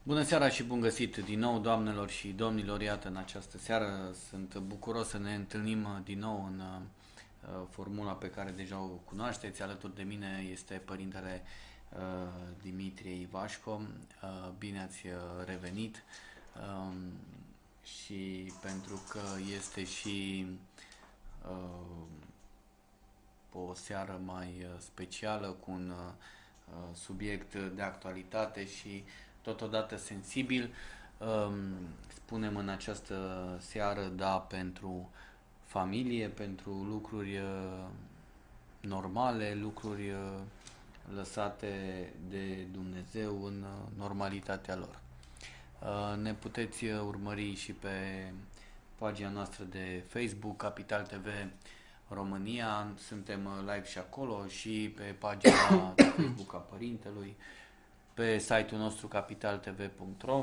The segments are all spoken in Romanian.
Bună seara și bun găsit din nou, doamnelor și domnilor. Iată, în această seară sunt bucuros să ne întâlnim din nou în formula pe care deja o cunoașteți. Alături de mine este părintele Dimitrie Ivașco. Bine ați revenit și pentru că este și o seară mai specială cu un subiect de actualitate și totodată sensibil. Spunem în această seară da pentru familie, pentru lucruri normale, lucruri lăsate de Dumnezeu în normalitatea lor. Ne puteți urmări și pe pagina noastră de Facebook, Capital TV România. Suntem live și acolo și pe pagina de Facebook a Părintelui, pe site-ul nostru capitaltv.ro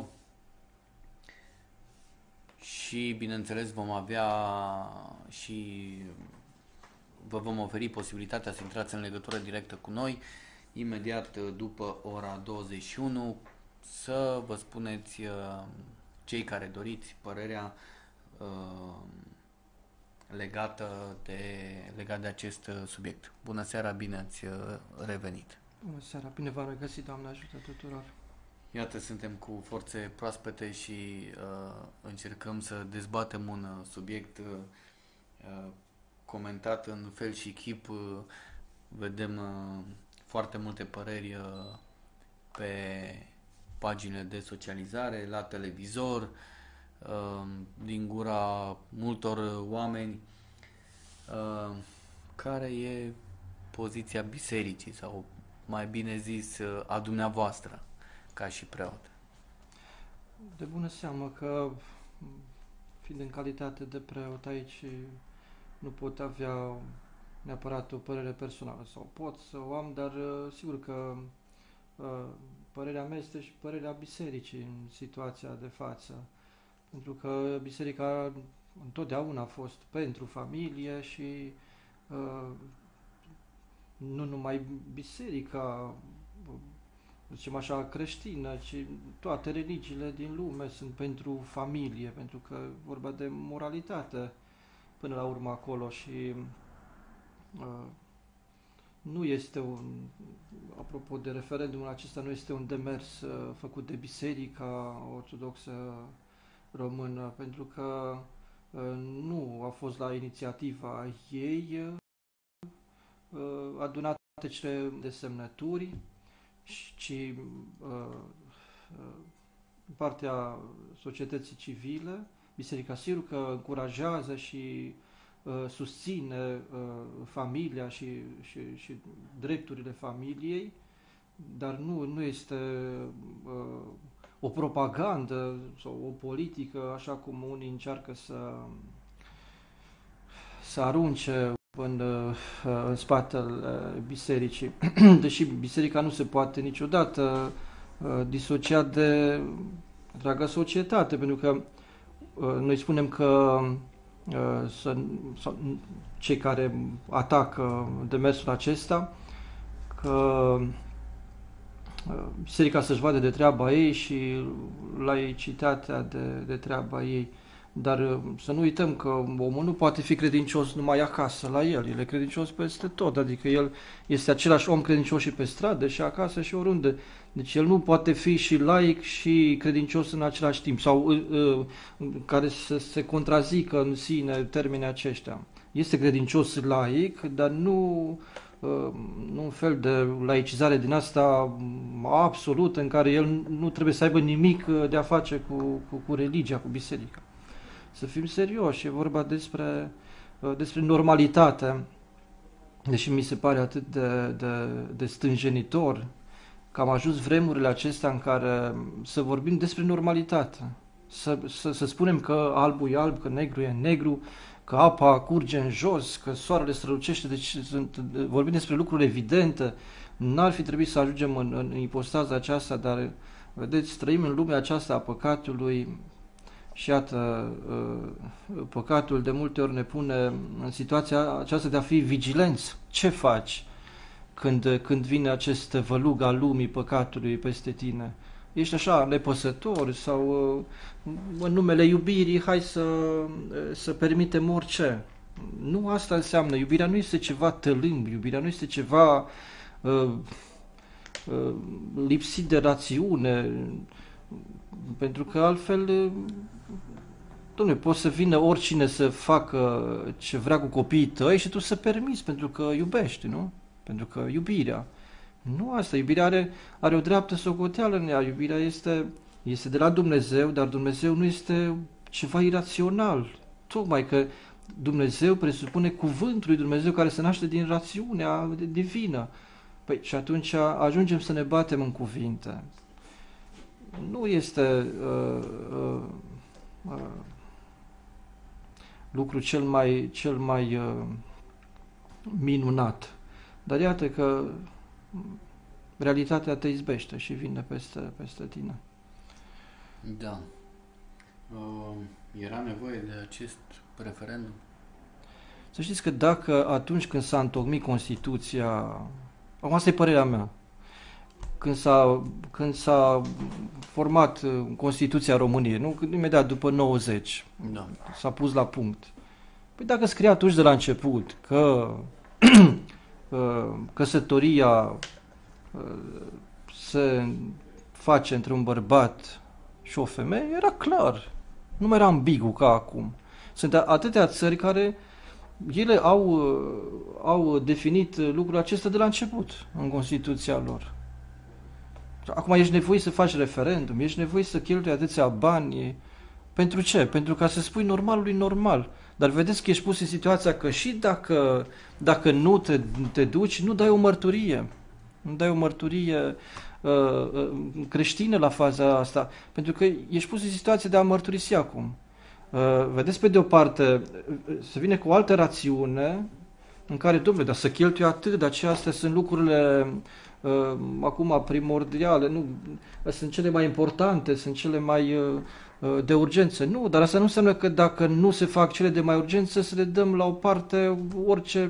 și, bineînțeles, vom avea și vă vom oferi posibilitatea să intrați în legătură directă cu noi imediat după ora 21, să vă spuneți, cei care doriți, părerea legat de acest subiect. Bună seara, bine ați revenit! Bună seara, bine v-am regăsit, Doamne ajută tuturor! Iată, suntem cu forțe proaspete și încercăm să dezbatem un subiect comentat în fel și chip. Vedem foarte multe păreri pe paginile de socializare, la televizor, din gura multor oameni. Care e poziția bisericii sau, mai bine zis, a dumneavoastră ca și preot? De bună seamă că, fiind în calitate de preot aici, nu pot avea neapărat o părere personală, sau pot să o am, dar sigur că părerea mea este și părerea bisericii în situația de față, pentru că biserica întotdeauna a fost pentru familie și nu numai biserica, zicem așa, creștină, ci toate religiile din lume sunt pentru familie, pentru că vorba de moralitate până la urmă acolo și nu este apropo de referendumul acesta, nu este un demers făcut de Biserica Ortodoxă Română, pentru că nu a fost la inițiativa ei adunate cele de semnături, ci partea societății civile. Biserica sigur că încurajează și susține familia și drepturile familiei, dar nu este o propagandă sau o politică, așa cum unii încearcă să arunce în spatele bisericii. Deși biserica nu se poate niciodată disocia de întreaga societate, pentru că noi spunem că cei care atacă demersul acesta, că biserica să-și vadă de treaba ei și laicitatea de treaba ei. Dar să nu uităm că omul nu poate fi credincios numai acasă la el e credincios peste tot, adică el este același om credincios și pe stradă și acasă și oriunde. Deci el nu poate fi și laic și credincios în același timp, sau care să se contrazică în sine termenii aceștia. Este credincios laic, dar nu un fel de laicizare din asta absolută în care el nu trebuie să aibă nimic de a face cu religia, cu biserica. Să fim serioși, e vorba despre normalitate, deși mi se pare atât de stânjenitor că am ajuns vremurile acestea în care să vorbim despre normalitate, să spunem că albul e alb, că negru e negru, că apa curge în jos, că soarele strălucește, deci vorbim despre lucruri evidente. N-ar fi trebuit să ajungem în ipostaza aceasta, dar vedeți, trăim în lumea aceasta a păcatului. Și iată, păcatul de multe ori ne pune în situația aceasta de a fi vigilenți. Ce faci când vine acest vălug al lumii păcatului peste tine? ești așa nepăsător sau în numele iubirii hai să permitem orice. Nu asta înseamnă. Iubirea nu este ceva tălâmb, iubirea nu este ceva lipsit de rațiune, pentru că altfel, dom'le, poate să vină oricine să facă ce vrea cu copiii tăi și tu să permiți, pentru că iubești, nu? Pentru că iubirea. Nu asta, iubirea are o dreaptă socoteală în ea, iubirea este de la Dumnezeu, dar Dumnezeu nu este ceva irațional. Tocmai că Dumnezeu presupune cuvântul lui Dumnezeu care se naște din rațiunea divină. Păi și atunci ajungem să ne batem în cuvinte. Nu este lucru cel mai minunat. Dar iată că realitatea te izbește și vine peste tine. Da. Era nevoie de acest referendum? Să știți că dacă atunci când s-a întocmit Constituția, asta e părerea mea, când s-a format Constituția României, nu? Imediat după 90, da, s-a pus la punct. Păi dacă scria atunci de la început că căsătoria se face între un bărbat și o femeie, era clar. Nu mai era ambigu ca acum. Sunt atâtea țări care ele au definit lucrul acesta de la început în Constituția lor. Acum ești nevoit să faci referendum, ești nevoit să cheltui atâția bani. Pentru ce? Pentru ca să spui normalului normal. Dar vedeți că ești pus în situația că și dacă nu te duci, nu dai o mărturie. Nu dai o mărturie creștină la faza asta. Pentru că ești pus în situație de a mărturisi acum. Vedeți, pe de o parte, se vine cu o altă rațiune în care, domnule, dar să cheltui atât, dar astea sunt lucrurile acum primordiale, nu, sunt cele mai importante, sunt cele mai de urgență. Nu, dar asta nu înseamnă că dacă nu se fac cele de mai urgență, să le dăm la o parte orice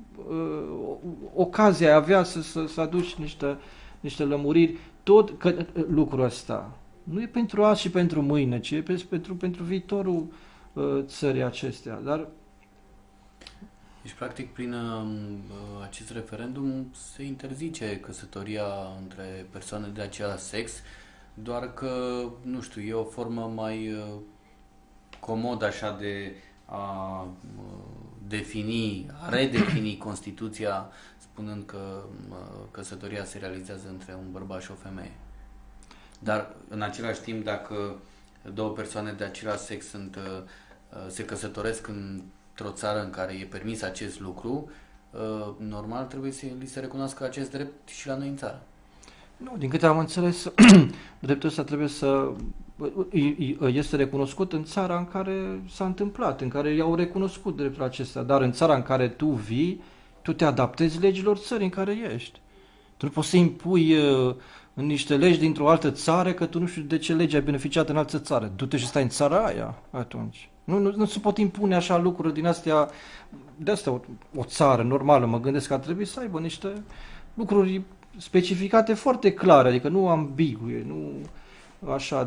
ocazie ai avea să aduci niște lămuriri. Tot că lucrul ăsta nu e pentru azi și pentru mâine, ci e pentru viitorul țării acestea. Dar deci, practic, prin acest referendum se interzice căsătoria între persoane de același sex, doar că, nu știu, e o formă mai comodă așa de a redefini Constituția, spunând că căsătoria se realizează între un bărbat și o femeie. Dar, în același timp, dacă două persoane de același sex se căsătoresc într-o țară în care e permis acest lucru, normal trebuie să li se recunoască acest drept și la noi în țară. Nu, din câte am înțeles, dreptul ăsta este recunoscut în țara în care s-a întâmplat, în care i-au recunoscut dreptul acesta, dar în țara în care tu vii, tu te adaptezi legilor țării în care ești. Tu nu poți să impui în niște legi dintr-o altă țară că tu nu știu de ce lege ai beneficiat în altă țară. Du-te și stai în țara aia atunci. Nu se pot impune așa lucruri din astea. De asta o țară normală, mă gândesc că ar trebui să aibă niște lucruri specificate foarte clare, adică nu ambigue, nu așa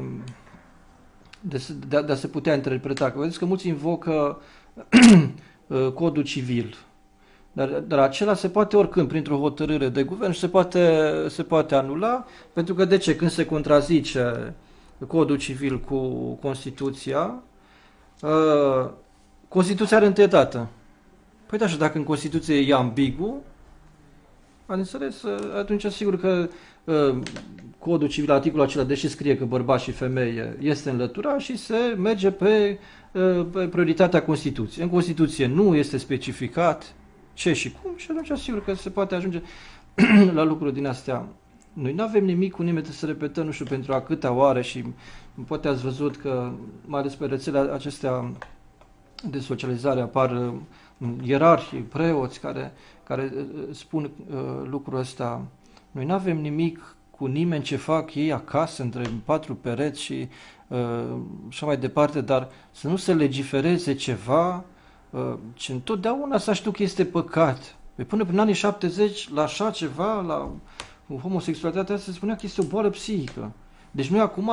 de a se putea interpreta. Că vedeți că mulți invocă codul civil. Dar acela se poate oricând, printr-o hotărâre de guvern, și se poate anula, pentru că de ce? Când se contrazice codul civil cu Constituția, Constituția are întâietate. Păi da, și dacă în Constituție e ambigu, am înțeles, atunci sigur că codul civil, articolul acela, deși scrie că bărbat și femeie, este înlăturat și se merge pe prioritatea Constituției. În Constituție nu este specificat ce și cum și atunci sigur că se poate ajunge la lucruri din astea. Noi nu avem nimic cu nimeni să repetăm, nu știu, pentru a câtea oară și poate ați văzut că, mai ales pe rețelele acestea de socializare, apar ierarhi, preoți care spun lucrul ăsta. Noi nu avem nimic cu nimeni ce fac ei acasă, între patru pereți și așa mai departe, dar să nu se legifereze ceva ce întotdeauna s-a știut că este păcat. Până prin anii 70, la așa ceva, la Homosexualitatea se spunea că este o boală psihică. Deci noi acum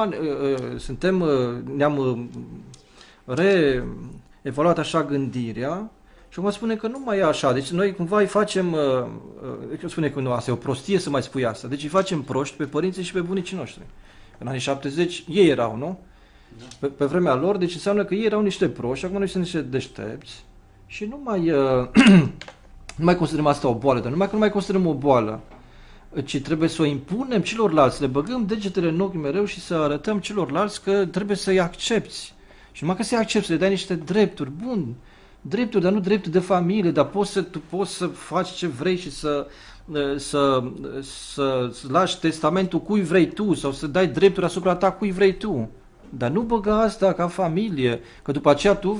ne-am reevaluat așa gândirea și vă spune că nu mai e așa. Deci noi cumva îi facem, spune că nu, asta e o prostie să mai spui asta. Deci îi facem proști pe părinții și pe bunicii noștri. În anii 70 ei erau, nu? Da. Pe vremea lor, deci înseamnă că ei erau niște proști, acum noi suntem niște deștepți și nu mai considerăm asta o boală, dar numai că nu mai considerăm o boală, ci trebuie să o impunem celorlalți, le băgăm degetele în ochi mereu și să arătăm celorlalți că trebuie să-i accepți. Și numai că să-i accepti, să le dai niște drepturi, bun, drepturi, dar nu drepturi de familie, dar tu poți să faci ce vrei și să lași testamentul cui vrei tu sau să dai drepturi asupra ta cui vrei tu. Dar nu băga asta ca familie, că după aceea tu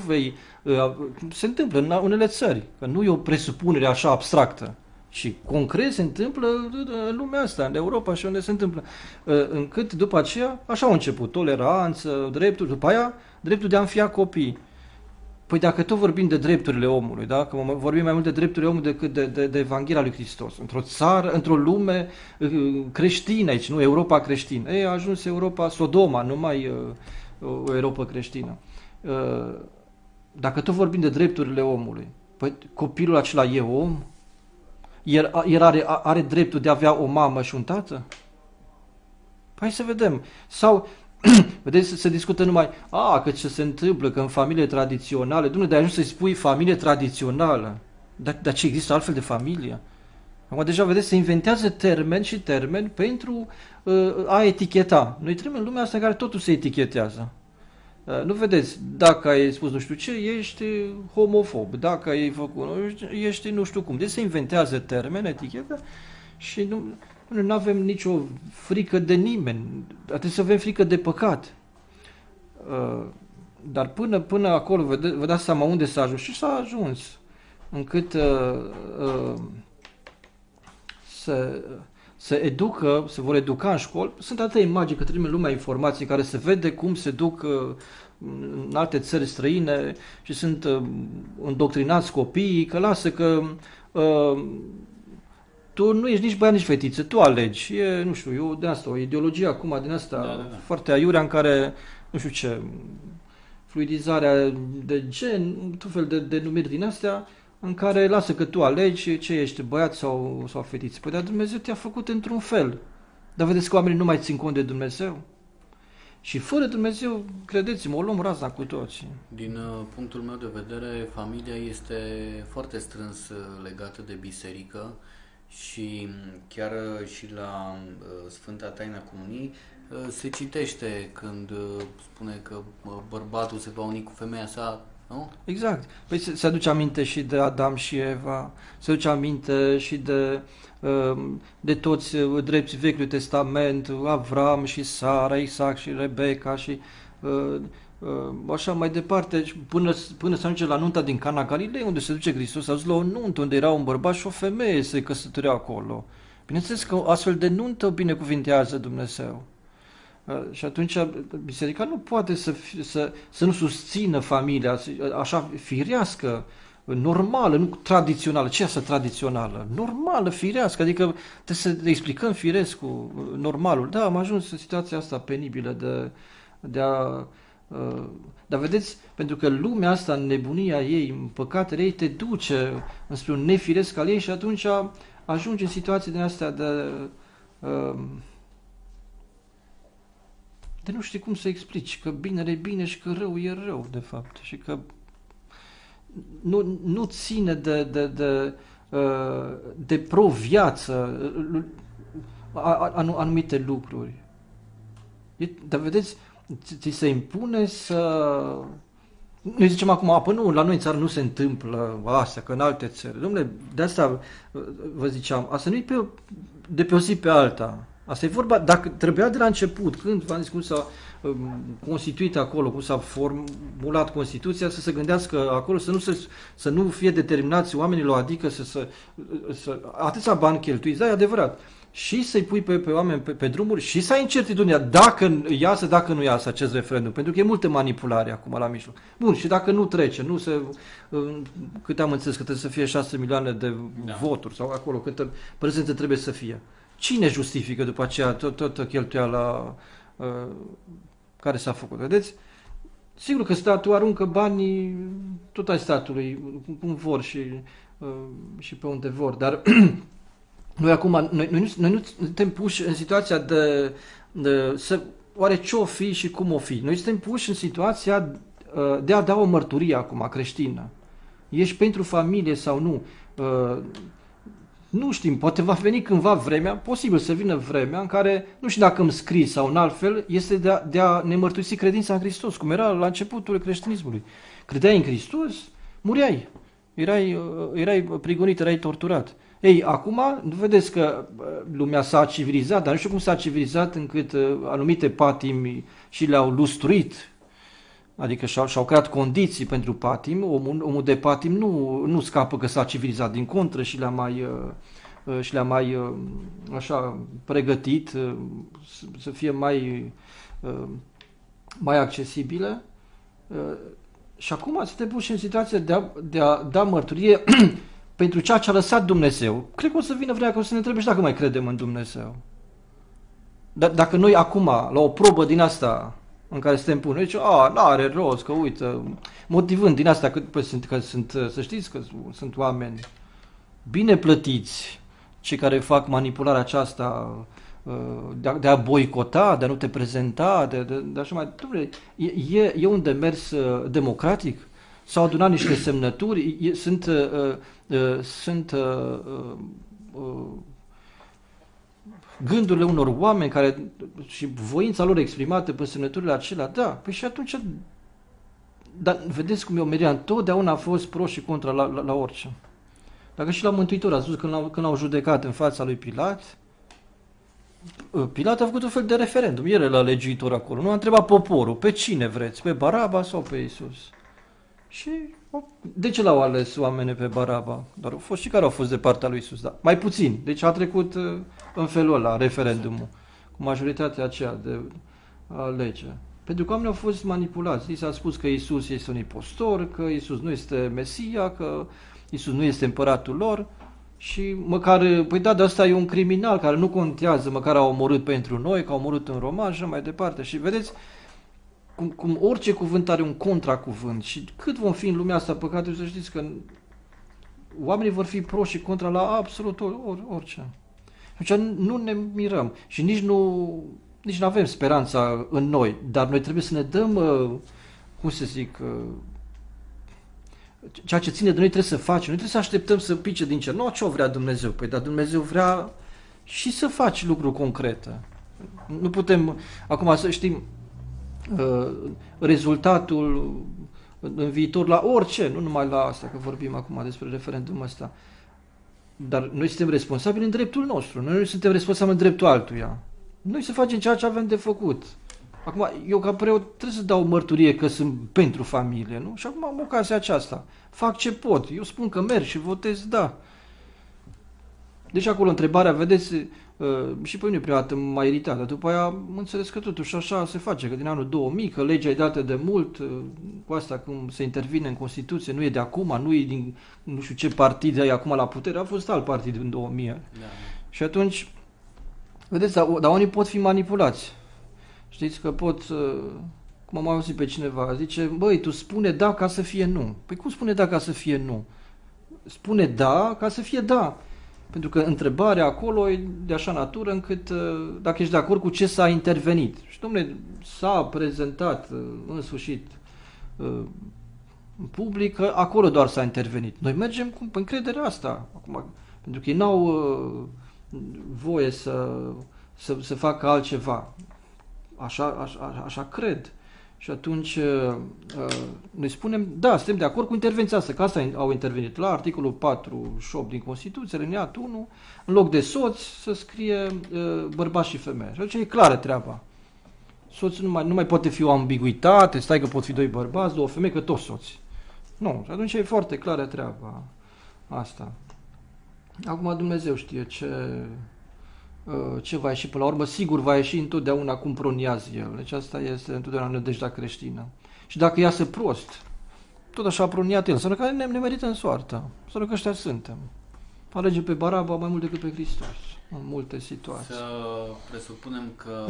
se întâmplă în unele țări, că nu e o presupunere așa abstractă, și concret se întâmplă în lumea asta, în Europa și unde se întâmplă. Încât după aceea, așa au început, toleranță, drepturi, după aia dreptul de a înfia copii. Păi dacă tot vorbim de drepturile omului, da? Că vorbim mai mult de drepturile omului decât de Evanghelia lui Hristos. Într-o țară, într-o lume creștină aici, nu Europa creștină. A ajuns Europa Sodoma, nu mai o Europa creștină. Dacă tot vorbim de drepturile omului, păi copilul acela e om? El are dreptul de a avea o mamă și un tată? Păi să vedem. Sau vedeți, se discută numai, că ce se întâmplă, că în familie tradiționale, Dumnezeu, de ajuns să-i spui familie tradițională, dar ce există altfel de familie? Acum deja, vedeți, se inventează termeni pentru a eticheta. Noi trăim în lumea asta în care totul se etichetează. Nu vedeți, dacă ai spus nu știu ce, ești homofob, dacă ai făcut, ești nu știu cum. Deci se inventează termeni, etichete și nu avem nicio frică de nimeni, trebuie să avem frică de păcat. Dar până acolo, vă dați seama unde s-a ajuns și s-a ajuns, încât se vor educa în școli. Sunt atâtea imagini că trăim în lumea informației care se vede cum se duc în alte țări străine și sunt îndoctrinați copiii, că lasă că tu nu ești nici băiat, nici fetiță, tu alegi. E, nu știu, din asta, o ideologie acum din asta foarte aiurea în care, nu știu ce, fluidizarea de gen, tot fel de denumiri din astea, în care lasă că tu alegi ce ești, băiat sau fetiță. Păi dar Dumnezeu te-a făcut într-un fel. Dar vedeți că oamenii nu mai țin cont de Dumnezeu? Și fără Dumnezeu, credeți-mă, o luăm razna cu toții. Din punctul meu de vedere, familia este foarte strâns legată de biserică și chiar și la Sfânta Taina Comuniei se citește când spune că bărbatul se va uni cu femeia sa, nu? Exact. Păi se aduce aminte și de Adam și Eva, se aduce aminte și de toți drepții Vechiului Testament, Avram și Sara, Isaac și Rebecca și așa mai departe, până să ajunge la nunta din Cana Galilei, unde se duce Hristos, a dus la o nuntă, unde era un bărbat și o femeie, se căsătorea acolo. Bineînțeles că astfel de nuntă o binecuvintează Dumnezeu. Și atunci biserica nu poate să nu susțină familia așa firească, normală, nu tradițională. Ce este tradițională? Normală, firească, adică trebuie să explicăm firesc cu normalul. Da, am ajuns în situația asta penibilă de a... Dar vedeți, pentru că lumea asta, în nebunia ei, în păcatele ei, te duce înspre un nefiresc al ei și atunci ajungi în situații din astea de nu știi cum să explici, că binele e bine și că rău e rău, de fapt, și că nu ține de pro-viață anumite lucruri. Dar vedeți, ți se impune să... Noi zicem acum, păi nu, la noi în țară nu se întâmplă astea, că în alte țări. Dom'le, de asta vă ziceam, asta nu e de pe o zi pe alta. Asta e vorba, dacă trebuia de la început, când v-am zis cum s-a constituit acolo, cum s-a formulat Constituția, să se gândească acolo, să nu fie determinați oamenilor, adică atâția bani cheltuiți, da, e adevărat. Și să-i pui pe oameni pe drumuri și să ai incertitudinea dacă iasă, dacă nu iasă acest referendum, pentru că e multă manipulare acum la mijloc. Bun, și dacă nu trece, cât am înțeles că trebuie să fie 6 milioane de voturi sau acolo, câtă prezență trebuie să fie. cine justifică după aceea toată cheltuiala care s-a făcut? Vedeți? Sigur că statul aruncă banii tot ai statului, cum vor și pe unde vor, dar noi acum, noi nu suntem puși în situația de oare ce-o fi și cum o fi. Noi suntem puși în situația de a da o mărturie acum creștină. Ești pentru familie sau nu? Nu știm, poate va veni cândva vremea, posibil să vină vremea în care, nu știu dacă îmi scrii sau în altfel, este de a ne mărturisi credința în Hristos, cum era la începutul creștinismului. Credeai în Hristos, mureai, erai prigonit, erai torturat. Ei, acum, nu vedeți că lumea s-a civilizat, dar nu știu cum s-a civilizat încât anumite patimi și le-au lustruit, adică și-au creat condiții pentru patim. Omul de patim nu scapă că s-a civilizat, din contră și le-a mai așa pregătit să fie mai accesibile. Și acum suntem puși în situația de a da mărturie pentru ceea ce a lăsat Dumnezeu. Cred că o să vină vremea că o să ne întrebe și dacă mai credem în Dumnezeu. Dar dacă noi acum, la o probă din asta în care suntem pune, zice, n-are rost, că uite, motivând din asta că să știți că sunt oameni bine plătiți, cei care fac manipularea aceasta de a boicota, de a nu te prezenta, de așa mai... E un demers democratic? S-au adunat niște semnături, sunt gândurile unor oameni care și voința lor exprimată pe semnăturile acelea, da, păi și atunci, dar vedeți cum Iomeria întotdeauna a fost pro și contra la orice. Dacă și la Mântuitor a spus când l-au judecat în fața lui Pilat, Pilat a făcut un fel de referendum, el era legiuitor acolo, nu a întrebat poporul, pe cine vreți, pe Baraba sau pe Iisus? Și de ce l-au ales oamenii pe Baraba? Dar au fost și care au fost de partea lui Iisus, da. Mai puțin, deci a trecut în felul ăla referendumul, cu majoritatea aceea de lege. Pentru că oamenii au fost manipulați. Li s-a spus că Iisus este un impostor, că Iisus nu este Mesia, că Iisus nu este împăratul lor și măcar, păi da, dar ăsta e un criminal care nu contează, măcar a omorât pentru noi, că a omorât în roman și mai departe. Și vedeți cum orice cuvânt are un contracuvânt și cât vom fi în lumea asta păcate, să știți că oamenii vor fi pro și contra la absolut orice. Deci nu ne mirăm și nici nu avem speranța în noi, dar noi trebuie să ne dăm, cum să zic, ceea ce ține de noi trebuie să facem, noi trebuie să așteptăm să pice din cer. Nu ce o vrea Dumnezeu, păi dar Dumnezeu vrea și să faci lucruri concrete. Nu putem, acum să știm, rezultatul în viitor la orice, nu numai la asta, că vorbim acum despre referendumul ăsta. Dar noi suntem responsabili în dreptul nostru, noi nu suntem responsabili în dreptul altuia. Noi să facem ceea ce avem de făcut. Acum, eu ca preot trebuie să dau mărturie că sunt pentru familie, nu? Și acum am ocazia aceasta. Fac ce pot. Eu spun că merg și votez da. Deci acolo întrebarea, vedeți, și pe mine prima dată m-a iritat, dar după aia am înțeles că totuși așa se face, că din anul 2000, că legea e dată de mult, cu asta cum se intervine în Constituție, nu e de acum, nu e din nu știu ce partid e acum la putere, a fost alt partid în 2000. Da. Și atunci, vedeți, dar oamenii pot fi manipulați. Știți că pot, cum am auzit pe cineva, zice, băi, tu spune da ca să fie nu. Păi cum spune da ca să fie nu? Spune da ca să fie da. Pentru că întrebarea acolo e de așa natură încât dacă ești de acord cu ce s-a intervenit. Și dom'le, s-a prezentat în sfârșit în public, acolo doar s-a intervenit. Noi mergem cu încrederea asta. Acum, pentru că ei n-au voie să facă altceva. Așa cred. Și atunci noi spunem, da, suntem de acord cu intervenția asta, că asta au intervenit la articolul 48 din Constituție, alineatul 1, în loc de soț să scrie bărbați și femei. Și atunci e clară treaba. Soțul nu mai poate fi o ambiguitate, stai că pot fi doi bărbați, două femei, că toți soți. Nu, și atunci e foarte clară treaba asta. Acum Dumnezeu știe ce va ieși până la urmă, sigur va ieși întotdeauna cum proniază el. Deci asta este întotdeauna nădejdea creștină. Și dacă iasă prost, tot așa a proniat el, înseamnă că ne merită în soartă. Înseamnă că ăștia suntem. Alege pe Baraba mai mult decât pe Hristos. în multe situații. Să presupunem că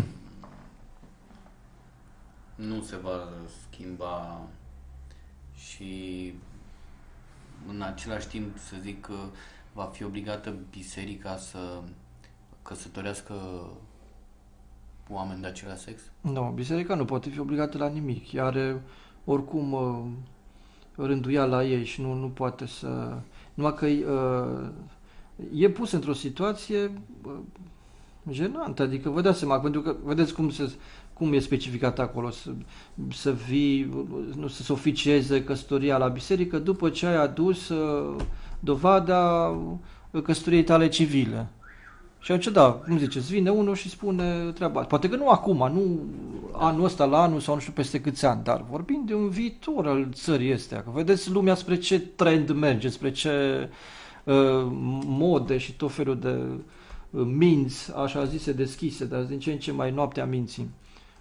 nu se va schimba și în același timp, să zic că va fi obligată biserica să căsătorească oameni de același sex? Nu, biserica nu poate fi obligată la nimic. Ea are oricum rânduiala ei și nu poate să... Numai că e pus într-o situație jenantă, adică vă dați seama, pentru că vedeți cum e specificat acolo, să vii, nu să se oficieze căsătoria la biserică după ce ai adus dovada căsătoriei tale civile. Și atunci, da, cum ziceți, vine unul și spune treaba. Poate că nu acum, nu anul ăsta la anul sau nu știu peste câți ani, dar vorbim de un viitor al țării astea. Că vedeți lumea spre ce trend merge, spre ce mode și tot felul de minți, așa zise, deschise, dar din ce în ce mai noaptea minții.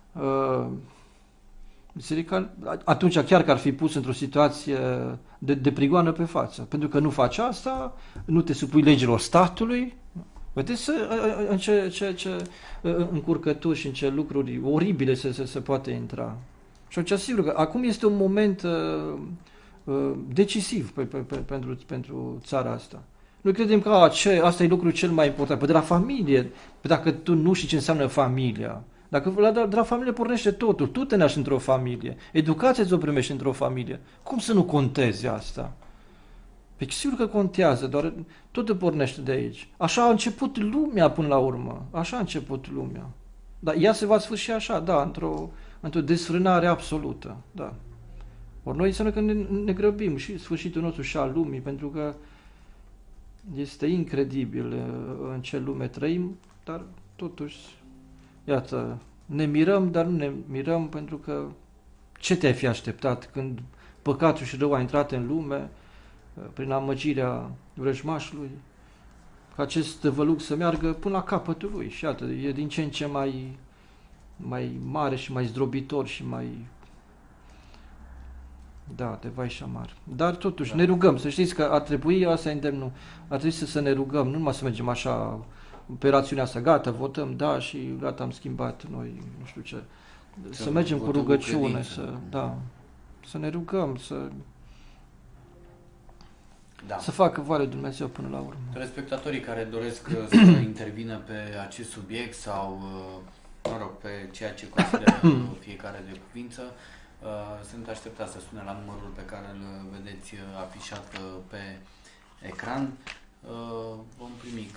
Biserica, atunci chiar că ar fi pus într-o situație de prigoană pe față, pentru că nu faci asta, nu te supui legilor statului. Vedeți în ce încurcături și în ce lucruri oribile se poate intra. Și atunci, sigur că acum este un moment decisiv pentru țara asta. Noi credem că asta e lucrul cel mai important. Păi de la familie, dacă tu nu știi ce înseamnă familia, dacă de la familie pornește totul, tu te naști într-o familie, educația ți-o primești într-o familie, cum să nu conteze asta? Păi sigur că contează, doar totul pornește de aici. Așa a început lumea până la urmă, așa a început lumea. Dar ea se va sfârși așa, da, într-o desfrânare absolută, da. Ori noi înseamnă că ne grăbim și sfârșitul nostru și al lumii, pentru că este incredibil în ce lume trăim, dar totuși, iată, ne mirăm, dar nu ne mirăm pentru că ce te-ai fi așteptat când păcatul și rău a intrat în lume, prin amăgirea vrăjmașului, ca acest vălug să meargă până la capătul lui. Și iată, e din ce în ce mai mare și mai zdrobitor și mai... Da, de vai și amar. Dar totuși, ne rugăm, să știți că ar trebui, asta e îndemnul, ar trebui să ne rugăm, nu numai să mergem așa pe rațiunea asta, gata, votăm, da, și gata, am schimbat noi, nu știu ce. Să mergem cu rugăciune, să ne rugăm, să facă voia lui Dumnezeu până la urmă. Telespectatorii care doresc să intervină pe acest subiect sau, mă rog, pe ceea ce consideră fiecare de cuvință, sunt așteptați să sune la numărul pe care îl vedeți afișat pe ecran. Vom primi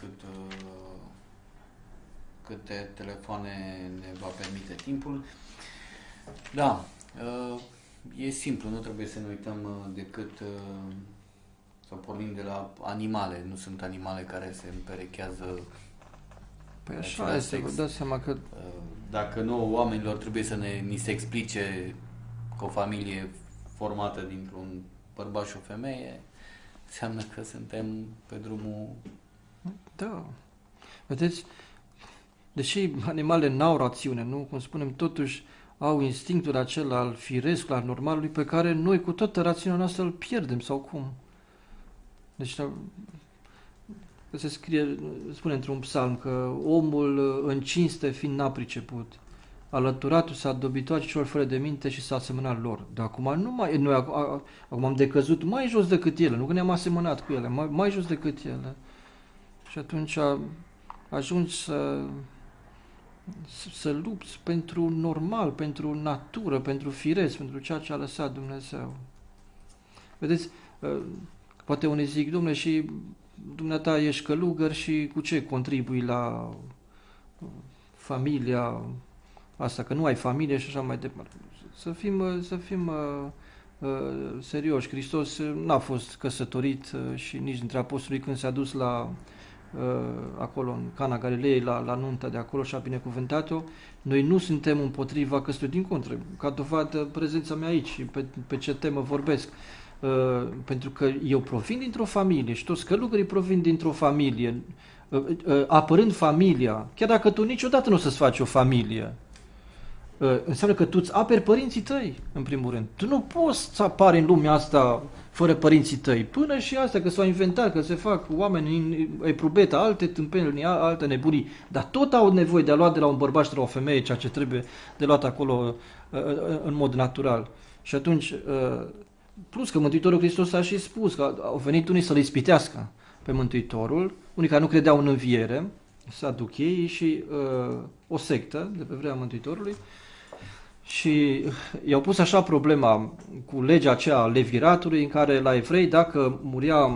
câte telefoane ne va permite timpul. Da, e simplu, nu trebuie să ne uităm decât să pornim de la animale. Nu sunt animale care se împerechează. Păi așa este, vă dați seama că... Dacă nu, oamenilor trebuie să ni se explice că o familie formată dintr-un bărbat și o femeie înseamnă că suntem pe drumul... Da. Vedeți, deși animalele n-au rațiune, nu? Cum spunem, totuși au instinctul acela al firesc, al normalului, pe care noi cu toată rațiunea noastră îl pierdem, sau cum? Deci se spune într-un psalm că omul în cinste fiind n-a priceput, alăturatul s-a dobitoace celor fără de minte și s-a asemănat lor. Dar acum noi acum am decăzut mai jos decât ele, nu că ne-am asemănat cu ele, mai jos decât ele. Și atunci ajungi să lupți pentru normal, pentru natură, pentru firesc, pentru ceea ce a lăsat Dumnezeu. Vedeți, poate unii zic, Dom'le, și dumneata ești călugăr și cu ce contribui la familia asta, că nu ai familie și așa mai departe. Să fim serioși. Hristos n-a fost căsătorit și nici dintre apostolii când s-a dus acolo în Cana Galilei, la nunta de acolo și a binecuvântat-o. Noi nu suntem împotriva căsătoriei, din contră, ca dovadă prezența mea aici și pe ce temă vorbesc. Pentru că eu provin dintr-o familie și toți călugării provin dintr-o familie, apărând familia, chiar dacă tu niciodată nu o să-ți faci o familie, înseamnă că tu îți aperi părinții tăi, în primul rând. Tu nu poți să apari în lumea asta fără părinții tăi. Până și astea, că s-au inventat, că se fac oameni în probeta, alte tâmpenii, alte nebunii, dar tot au nevoie de a lua de la un bărbat și de la o femeie ceea ce trebuie de luat acolo în mod natural. Și atunci, plus că Mântuitorul Hristos a și spus că au venit unii să-L ispitească pe Mântuitorul, unii care nu credeau în înviere, Saducheii și o sectă de pe vremea Mântuitorului, și i-au pus așa problema cu legea aceea a leviratului, în care la evrei, dacă muria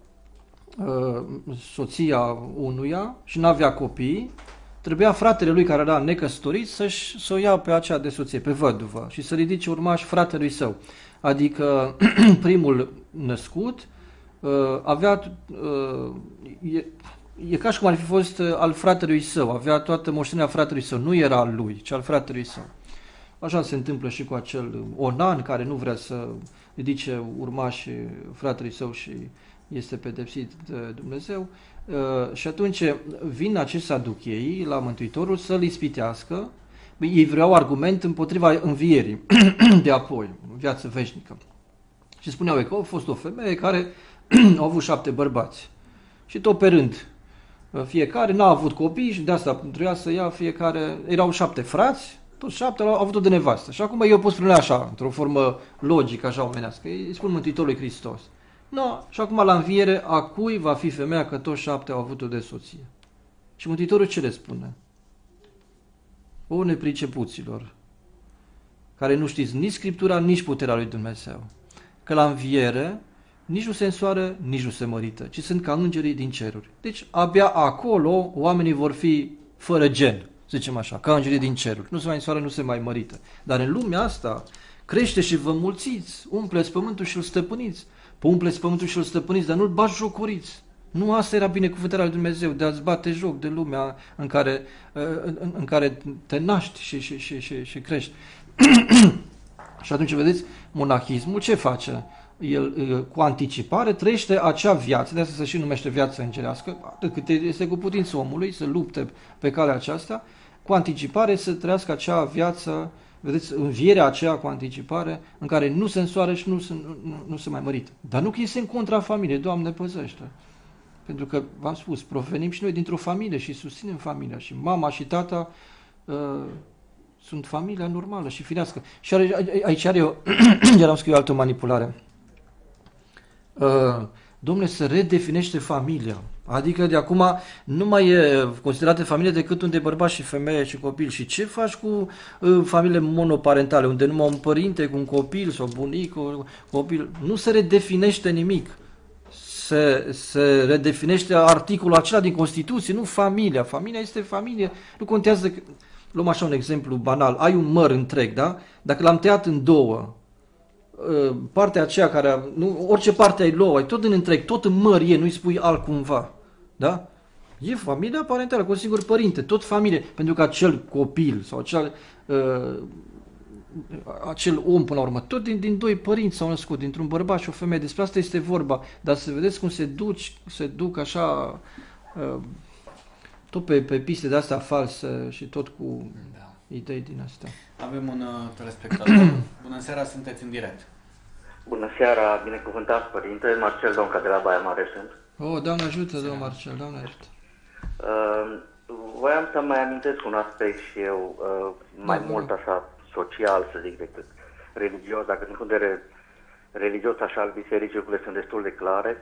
soția unuia și n-avea copii, trebuia fratele lui care era necăsătorit să o ia pe aceea de soție, pe văduvă, și să ridice urmași fratelui său. Adică primul născut avea... E ca și cum ar fi fost al fratelui său, avea toată moștenirea fratelui său, nu era al lui, ci al fratelui său. Așa se întâmplă și cu acel Onan care nu vrea să ridice urmași fratelui său și este pedepsit de Dumnezeu. Și atunci vin acești saducheii la Mântuitorul să-L ispitească. Ei vreau argument împotriva învierii de apoi, viață veșnică. Și spuneau că a fost o femeie care a avut 7 bărbați. Și tot pe rând, fiecare n-a avut copii și de asta trebuia să ia fiecare, erau 7 frați, toți 7 au avut-o de nevastă. Și acum eu pot spune așa, într-o formă logică, așa omenească, îi spun Mântuitorului Hristos. No, și acum la înviere, a cui va fi femeia că toți 7 au avut-o de soție? Și Mântuitorul ce le spune? O nepricepuților, care nu știți nici Scriptura, nici puterea lui Dumnezeu, că la înviere nici nu se însoară, nici nu se mărită, ci sunt ca îngerii din ceruri. Deci abia acolo oamenii vor fi fără gen, zicem așa, ca îngerii din ceruri. Nu se mai însoară, nu se mai mărită. Dar în lumea asta crește și vă mulțiți, umpleți pământul și îl stăpâniți. Umpleți pământul și îl stăpâniți, dar nu-l batjocoriți. Nu asta era binecuvântarea lui Dumnezeu, de a-ți bate joc de lumea în care te naști și crești. Și atunci, vedeți, monahismul ce face? El cu anticipare trăiește acea viață, de asta se și numește viață îngerească, atât cât este cu putință omului să lupte pe calea aceasta, cu anticipare să trăiască acea viață, vedeți, învierea aceea cu anticipare, în care nu se însoară și nu se mai mărită. Dar nu că este în contra familiei, Doamne păzește. Pentru că, v-am spus, provenim și noi dintr-o familie și susținem familia și mama și tata sunt familia normală și firească. Și aici am scris altă manipulare. Dom'le, se redefinește familia. Adică de acum nu mai e considerată familie decât unde e bărbat și femeie și copil. Și ce faci cu familiile monoparentale, unde numai un părinte cu un copil sau bunic cu copil? Nu se redefinește nimic. Se redefinește articolul acela din Constituție, nu familia. Familia este familie. Nu contează, luăm așa un exemplu banal, ai un măr întreg, da? Dacă l-am tăiat în două, partea aceea care, nu, orice parte ai luat, ai tot în întreg, tot în măr e, nu-i spui altcumva, da? E familia parentală cu un singur părinte, tot familie, pentru că acel copil sau acel om până la urmă, tot din doi părinți s-au născut, dintr-un bărbat și o femeie, despre asta este vorba, dar să vedeți cum se duc așa, tot pe piste de astea false și tot cu idei din astea. Avem un telespectator. Bună seara, sunteți în direct. Bună seara, binecuvântați părinte, Marcel Donca de la Baia Mare sunt. Doamne ajută, domnul Marcel, Doamne ajută. Voiam să mai amintesc un aspect și eu, mai mult așa social, să zic, decât religios. Dacă din punct de vedere religios, așa, al bisericii, lucrurile sunt destul de clare.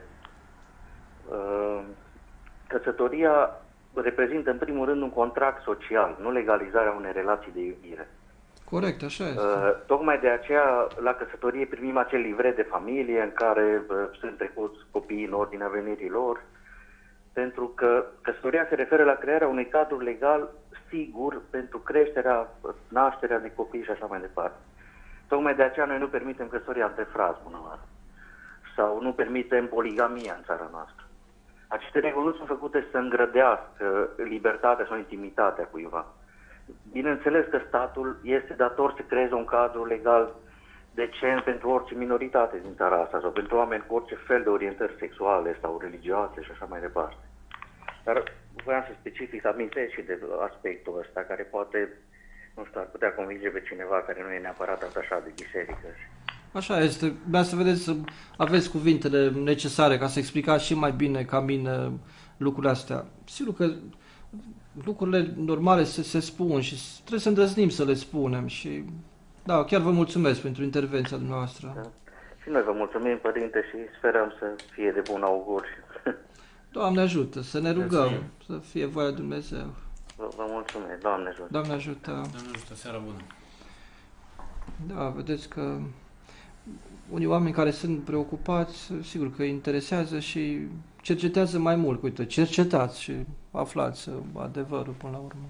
Căsătoria reprezintă în primul rând un contract social, nu legalizarea unei relații de iubire. Corect, așa este. Tocmai de aceea la căsătorie primim acel livret de familie în care sunt trecuți copiii în ordinea venirii lor, pentru că căsătoria se referă la crearea unui cadru legal sigur pentru creșterea, nașterea de copii și așa mai departe. Tocmai de aceea noi nu permitem căsătoria între frați, bună oară, sau nu permitem poligamia în țara noastră. Aceste reguli nu sunt făcute să îngrădească libertatea sau intimitatea cuiva. Bineînțeles că statul este dator să creeze un cadru legal decent pentru orice minoritate din țara asta sau pentru oameni cu orice fel de orientări sexuale sau religioase și așa mai departe. Dar voiam să specific, să amintesc și de aspectul ăsta care poate, nu știu, ar putea putea convinge pe cineva care nu e neapărat atașat de biserică. Așa este. Vreau să vedeți, să aveți cuvintele necesare ca să explicați și mai bine ca mine lucrurile astea. Sigur că lucrurile normale se spun și trebuie să îndrăznim să le spunem și da, chiar vă mulțumesc pentru intervenția dumneavoastră. Da. Și noi vă mulțumim, Părinte, și sperăm să fie de bun augur. Doamne ajută, să ne rugăm, Mulțumim. să fie voia lui Dumnezeu. Vă mulțumesc, Doamne ajută. Doamne ajută. Doamne ajută, seara bună. Da, vedeți că unii oameni care sunt preocupați, sigur că îi interesează și cercetează mai mult. Uite, cercetați și aflați adevărul până la urmă.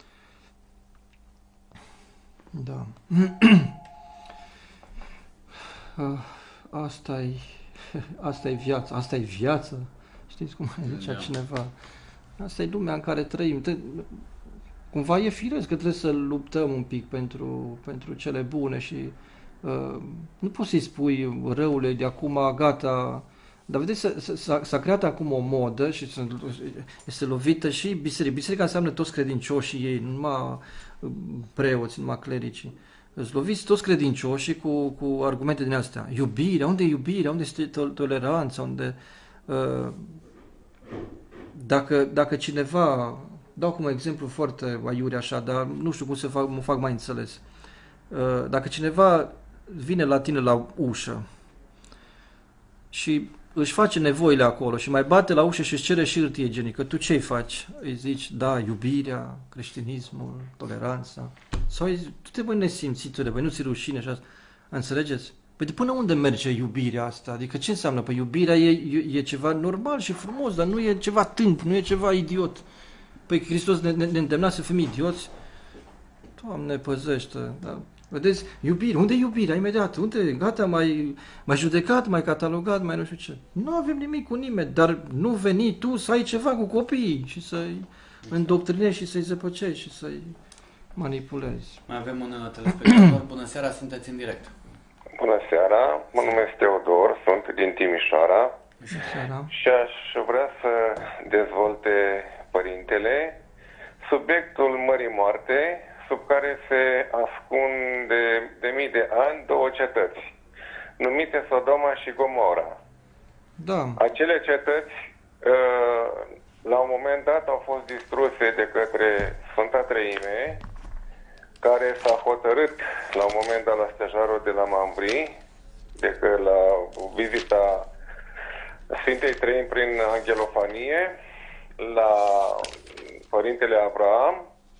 Da. Asta e viața. Asta e viață. Știți cum zicea cineva? Asta e lumea în care trăim. Cumva e firesc că trebuie să luptăm un pic pentru cele bune și nu poți să-i spui răule de acum, gata. Dar vedeți, s-a creat acum o modă și este lovită și biserica. Biserica înseamnă toți credincioșii ei, nu numai preoți, numai clericii. Îți loviți toți credincioșii cu argumente din astea. Iubirea, unde e iubirea? Unde este toleranța? Unde... Dacă cineva, dau cum exemplu foarte aiure așa, dar nu știu cum să mă fac mai înțeles. Dacă cineva vine la tine la ușă și își face nevoile acolo și mai bate la ușă și își cere și hârtie igienică, tu ce-i faci? Îi zici, da, iubirea, creștinismul, toleranța. Sau tu te băi nesimțitule, băi, nu ți rușine așa. Înțelegeți? Păi de până unde merge iubirea asta? Adică ce înseamnă? Păi iubirea e ceva normal și frumos, dar nu e ceva tâmp, nu e ceva idiot. Păi Hristos ne îndemna să fim idioți? Doamne, păzește! Da. Vedeți? Iubire. Unde e iubirea? Imediat. Unde? Gata, mai judecat, mai catalogat, mai nu știu ce. Nu avem nimic cu nimeni, dar nu veni tu să ai ceva cu copiii și să-i îndoctrinezi și să-i zăpăcești și să-i manipulezi. Mai avem un telespectator. Bună seara, sunteți în direct. Bună seara, mă numesc Teodor, sunt din Timișoara și aș vrea să dezvolte Părintele subiectul Mării Moarte, sub care se ascund de mii de ani două cetăți, numite Sodoma și Gomora. Da. Acele cetăți, la un moment dat, au fost distruse de către Sfânta Treime, care s-a hotărât la un moment dat la stejarul de la Mambri, la vizita Sfintei Treimi prin angelofanie la Părintele Abraham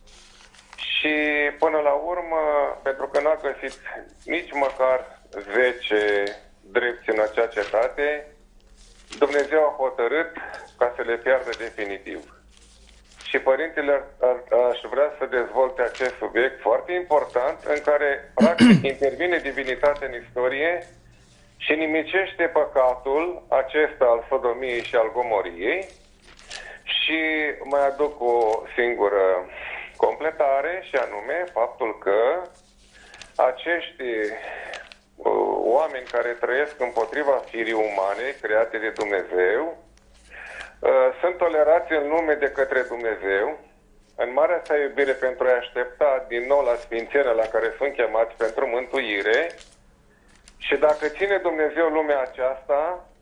și până la urmă, pentru că n-a găsit nici măcar 10 drepți în acea cetate, Dumnezeu a hotărât ca să le piardă definitiv. Și Părintele aș vrea să dezvolte acest subiect foarte important, în care practic intervine divinitatea în istorie și nimicește păcatul acesta al sodomiei și al gomoriei. Și mai aduc o singură completare, și anume faptul că acești oameni care trăiesc împotriva firii umane create de Dumnezeu sunt tolerați în lume de către Dumnezeu, în marea sa iubire pentru a aștepta din nou la sfințenia la care sunt chemați pentru mântuire. Și dacă ține Dumnezeu lumea aceasta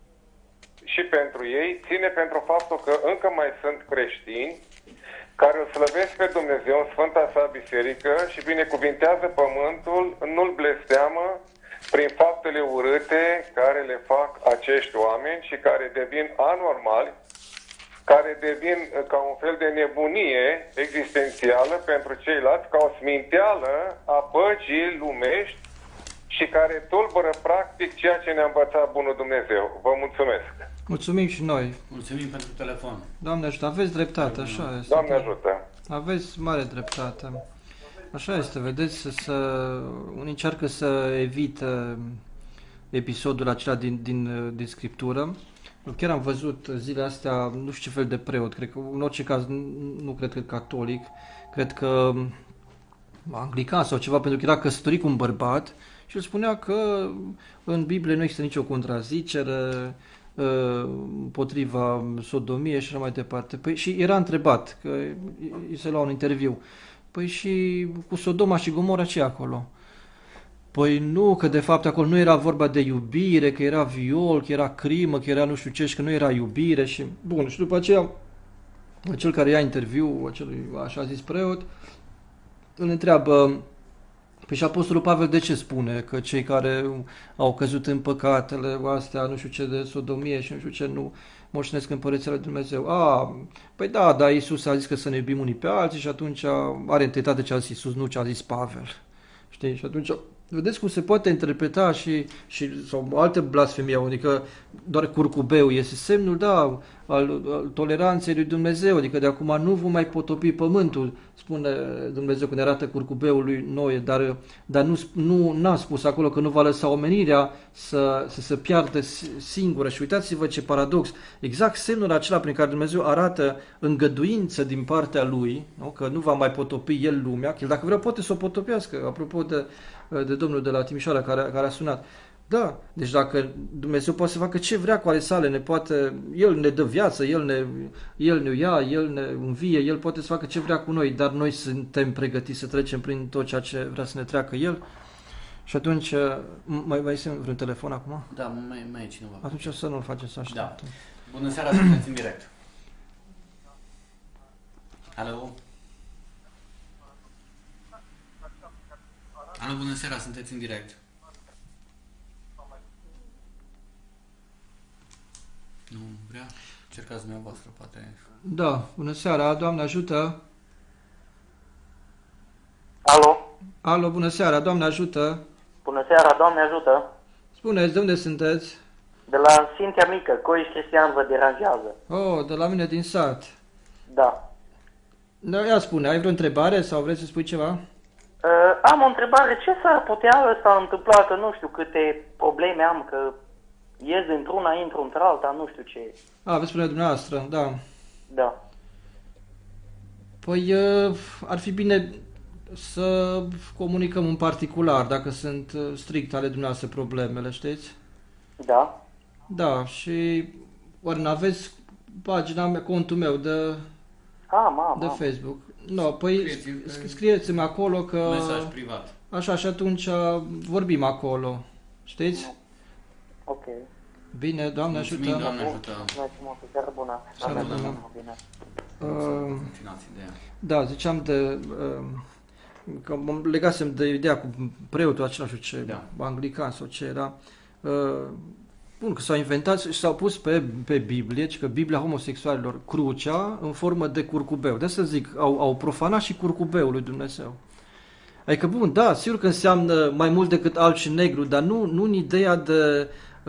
și pentru ei, ține pentru faptul că încă mai sunt creștini care îl slăvesc pe Dumnezeu în Sfânta sa Biserică și binecuvintează pământul, nu-l blesteamă prin faptele urâte care le fac acești oameni și care devin anormali, care devin ca un fel de nebunie existențială pentru ceilalți, ca o sminteală a păcii lumești și care tulbură practic ceea ce ne-a învățat Bunul Dumnezeu. Vă mulțumesc! Mulțumim și noi! Mulțumim pentru telefon! Doamne ajută, aveți dreptate, așa este. Doamne ajută! Aveți mare dreptate. Așa este, vedeți, unii încearcă să evite episodul acela din Scriptură. Chiar am văzut zilele astea, nu știu ce fel de preot, cred că în orice caz nu cred că catolic, cred că anglican sau ceva, pentru că era căsătorit cu un bărbat și el spunea că în Biblie nu există nicio contrazicere împotriva sodomiei și așa mai departe. Păi, și era întrebat, că îi se lua un interviu, Păi și cu Sodoma și Gomora ce acolo? Păi nu, că de fapt acolo nu era vorba de iubire, că era viol, că era crimă, că era nu știu ce, și că nu era iubire și... Bun, și după aceea, cel care ia interviu, acelui așa zis preot, îl întreabă, păi și Apostolul Pavel de ce spune că cei care au căzut în păcatele astea, nu știu ce, de sodomie și nu știu ce, nu moștenesc împărăția lui Dumnezeu? Păi da, dar Iisus a zis că să ne iubim unii pe alții și atunci are întâietate ce a zis Iisus, nu ce a zis Pavel. Știi? Și atunci, vedeți cum se poate interpreta sau alte blasfemii, adică doar curcubeu este semnul, da, al toleranței lui Dumnezeu, adică de acum nu vom mai potopi pământul, spune Dumnezeu când arată curcubeul lui Noe, dar nu n-a spus acolo că nu va lăsa omenirea să se piardă singură. Și uitați-vă ce paradox, exact semnul acela prin care Dumnezeu arată îngăduință din partea lui, nu? Că nu va mai potopi el lumea, că el dacă vrea poate să o potopească, apropo de Domnul de la Timișoara care a sunat. Da, deci dacă Dumnezeu poate să facă ce vrea cu ale sale, El ne dă viață, El ne ia, El ne învie, El poate să facă ce vrea cu noi, dar noi suntem pregătiți să trecem prin tot ceea ce vrea să ne treacă El. Și atunci, mai este vreun telefon acum? Da, mai e cineva. Atunci să nu-l faceți așa. Da. Bună seara, sunteți în direct. Alo? Alo, bună seara, sunteți în direct. Nu vrea? Cercați dumneavoastră, poate. Da, bună seara, Doamne ajută. Alo? Alo, bună seara, Doamne ajută. Bună seara, Doamne ajută! Spuneți, de unde sunteți? De la Sfintea Mică, Coiș Cristian vă deranjează. Oh, de la mine din sat. Da. Da, ia spune, ai vreo întrebare sau vrei să spui ceva? Am o întrebare, ce s-ar putea să întâmpla, că nu știu câte probleme am, că ies într-una, intru într-alta, nu știu ce. Veți spune dumneavoastră, da. Da. Păi ar fi bine să comunicăm în particular, dacă sunt strict ale dumneavoastră problemele, știți? Da. Da, și ori n-aveți pagina mea, contul meu de Facebook. No, păi scrieți-mi acolo că... Mesaj privat. Așa, și atunci vorbim acolo, știți? Ok. Bine, Doamne ajută. Mulțumim, Doamne ajută. Seară bună. Seară bună. Continuați ideea. Da, ziceam că mă legasem de ideea cu preotul acela, nu știu ce, anglican sau ce era. Bun, că s-au inventat și s-au pus pe Biblie, că Biblia homosexualilor, crucea în formă de curcubeu. De asta zic, au profanat și curcubeul lui Dumnezeu. Adică, bun, da, sigur că înseamnă mai mult decât alb și negru, dar nu în ideea de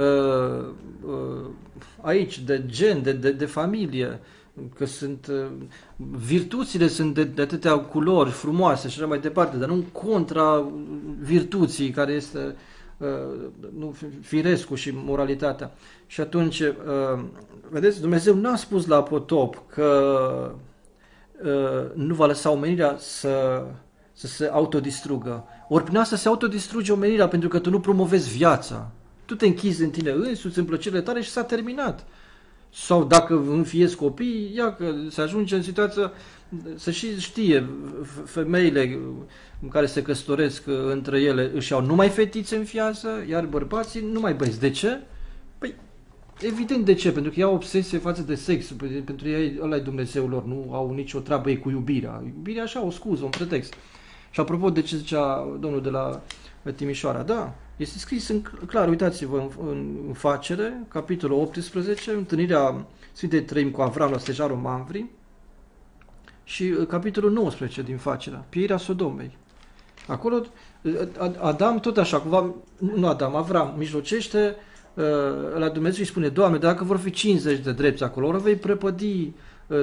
aici, de gen, de familie, că sunt virtuțile sunt de atâtea culori frumoase și așa mai departe, dar nu contra virtuții care este firescul și moralitatea. Și atunci, vedeți, Dumnezeu n-a spus la potop că nu va lăsa omenirea să se autodistrugă. Ori prin asta se autodistruge omenirea pentru că tu nu promovezi viața. Tu te închizi în tine însuți, în plăcerile tale și s-a terminat. Sau dacă înfiezi copii, ia că se ajunge în situația să și știe femeile care se căsătoresc între ele își au numai fetițe în viață, iar bărbații numai băieți. De ce? Păi, evident de ce, pentru că ei au obsesie față de sex, pentru ei ăla e Dumnezeul lor, nu au nicio treabă ei cu iubirea. Iubirea așa, o scuză, un pretext. Și apropo de ce zicea domnul de la Timișoara, da, este scris clar, uitați-vă în facere, capitolul 18, întâlnirea Sfintei Treimi cu Avram la stejarul Mamvri și capitolul 19 din facerea, pieirea Sodomei. Acolo Adam tot așa, cumva, nu Adam, Avram mijlocește la Dumnezeu și spune, Doamne, dacă vor fi 50 de drepți acolo, ori vei prăpădi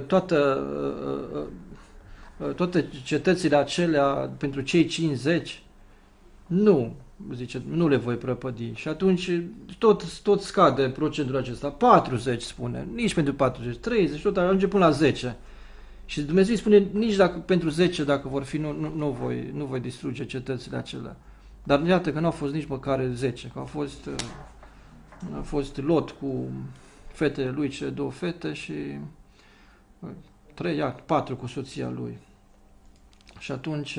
toate cetățile acelea pentru cei 50? Nu, zice, nu le voi prăpădi. Și atunci tot scade procentul acesta. 40 spune, nici pentru 40, 30, tot ajunge până la 10. Și Dumnezeu îi spune, nici pentru 10, dacă vor fi, nu voi distruge cetățile acelea. Dar iată că nu au fost nici măcar 10, că a fost Lot cu fetele lui, cele 2 fete și 4 cu soția lui. Și atunci,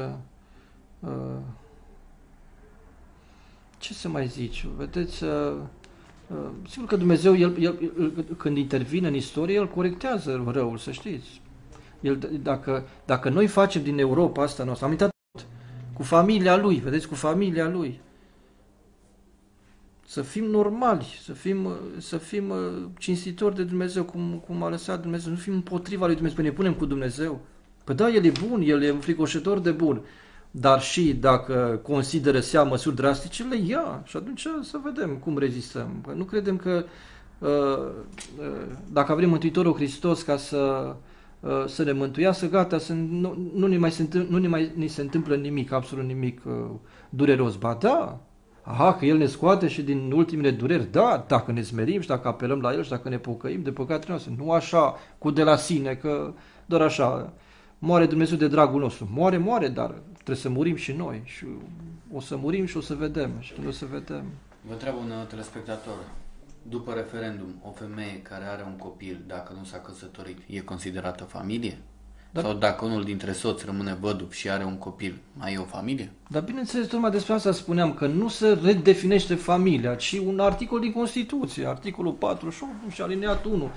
ce să mai zici? Vedeți, sigur că Dumnezeu, el, când intervine în istorie, El corectează răul, să știți. Dacă noi facem din Europa asta noastră, am uitat cu familia Lui, vedeți, cu familia Lui, să fim normali, să fim cinstitori de Dumnezeu, cum a lăsat Dumnezeu, nu fim împotriva lui Dumnezeu, ne punem cu Dumnezeu. Păi da, El e bun, El e înfricoșător de bun, dar și dacă consideră să ia măsuri drastice, le ia și atunci să vedem cum rezistăm. Păi nu credem că dacă avem Mântuitorul Hristos ca să ne mântuiască, gata, nu ni se întâmplă nimic, absolut nimic dureros. Ba da, că El ne scoate și din ultimele dureri, da, dacă ne smerim și dacă apelăm la El și dacă ne pocăim de păcatele noastre, nu așa cu de la sine, că doar așa, moare Dumnezeu de dragul nostru. Moare, dar trebuie să murim și noi și o să murim și o să vedem și când o să vedem. Vă întreabă un telespectator, după referendum, o femeie care are un copil, dacă nu s-a căsătorit, e considerată familie? Dar, sau dacă unul dintre soți rămâne văduv și are un copil, mai e o familie? Dar bineînțeles, tocmai despre asta spuneam, că nu se redefinește familia, ci un articol din Constituție, articolul 48 și alineatul 1.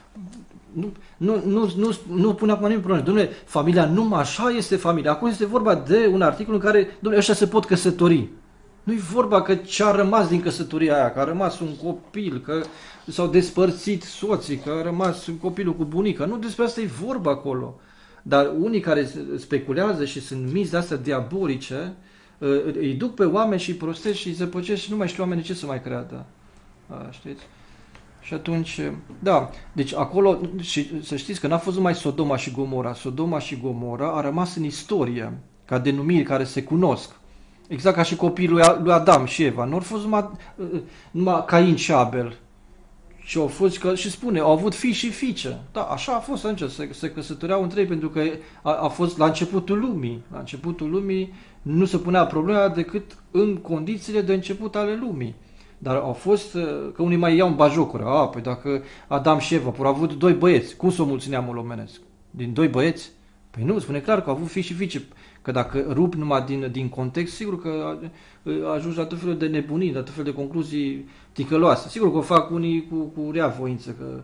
Nu pune acum nimeni probleme. Dom'le, familia numai așa este familia. Acum este vorba de un articol în care, dom'le, ăștia se pot căsători. Nu-i vorba că ce-a rămas din căsătoria aia, că a rămas un copil, că s-au despărțit soții, că a rămas copilul cu bunica. Nu despre asta e vorba acolo. Dar unii care speculează și sunt mici de astea diabolice, îi duc pe oameni și îi prostesc și îi zăpăcesc și nu mai știu oamenii ce să mai creadă. Știți? Și atunci, da, deci acolo, și să știți că n-a fost numai Sodoma și Gomora. Sodoma și Gomora a rămas în istorie, ca denumiri care se cunosc. Exact ca și copiii lui Adam și Eva. Nu au fost numai Cain și Abel. Și au fost, și spune, au avut fii și fiice. Da, așa a fost atunci, se căsătoreau între ei, pentru că a fost la începutul lumii. La începutul lumii nu se punea problema decât în condițiile de început ale lumii. Dar au fost, că unii mai iau în bajocură. Păi dacă Adam și Eva au avut 2 băieți, cum s-o mulți neamul omenesc? Din 2 băieți? Păi nu, spune clar că au avut fii și fiice. Că dacă rup numai din context, sigur că ajungi la tot felul de nebunii, la tot felul de concluzii ticăloase. Sigur că o fac unii cu rea voință, că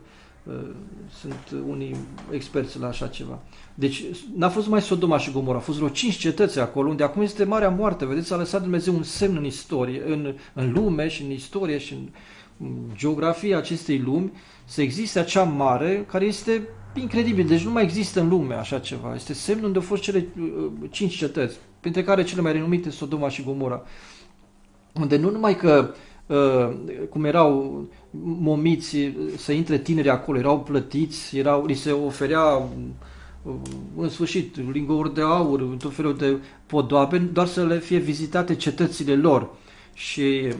sunt unii experți la așa ceva. Deci n-a fost mai Sodoma și Gomora, a fost vreo 5 cetăți acolo, unde acum este Marea Moarte. Vedeți, a lăsat Dumnezeu un semn în istorie, în lume și în istorie și în geografia acestei lumi, să existe acea mare care este incredibil. Deci nu mai există în lume așa ceva. Este semnul unde au fost cele 5 cetăți, printre care cele mai renumite Sodoma și Gomora, unde nu numai că cum erau momiți să intre tineri acolo, erau plătiți, li se oferea în sfârșit lingouri de aur, tot felul de podoabe, doar să le fie vizitate cetățile lor. Și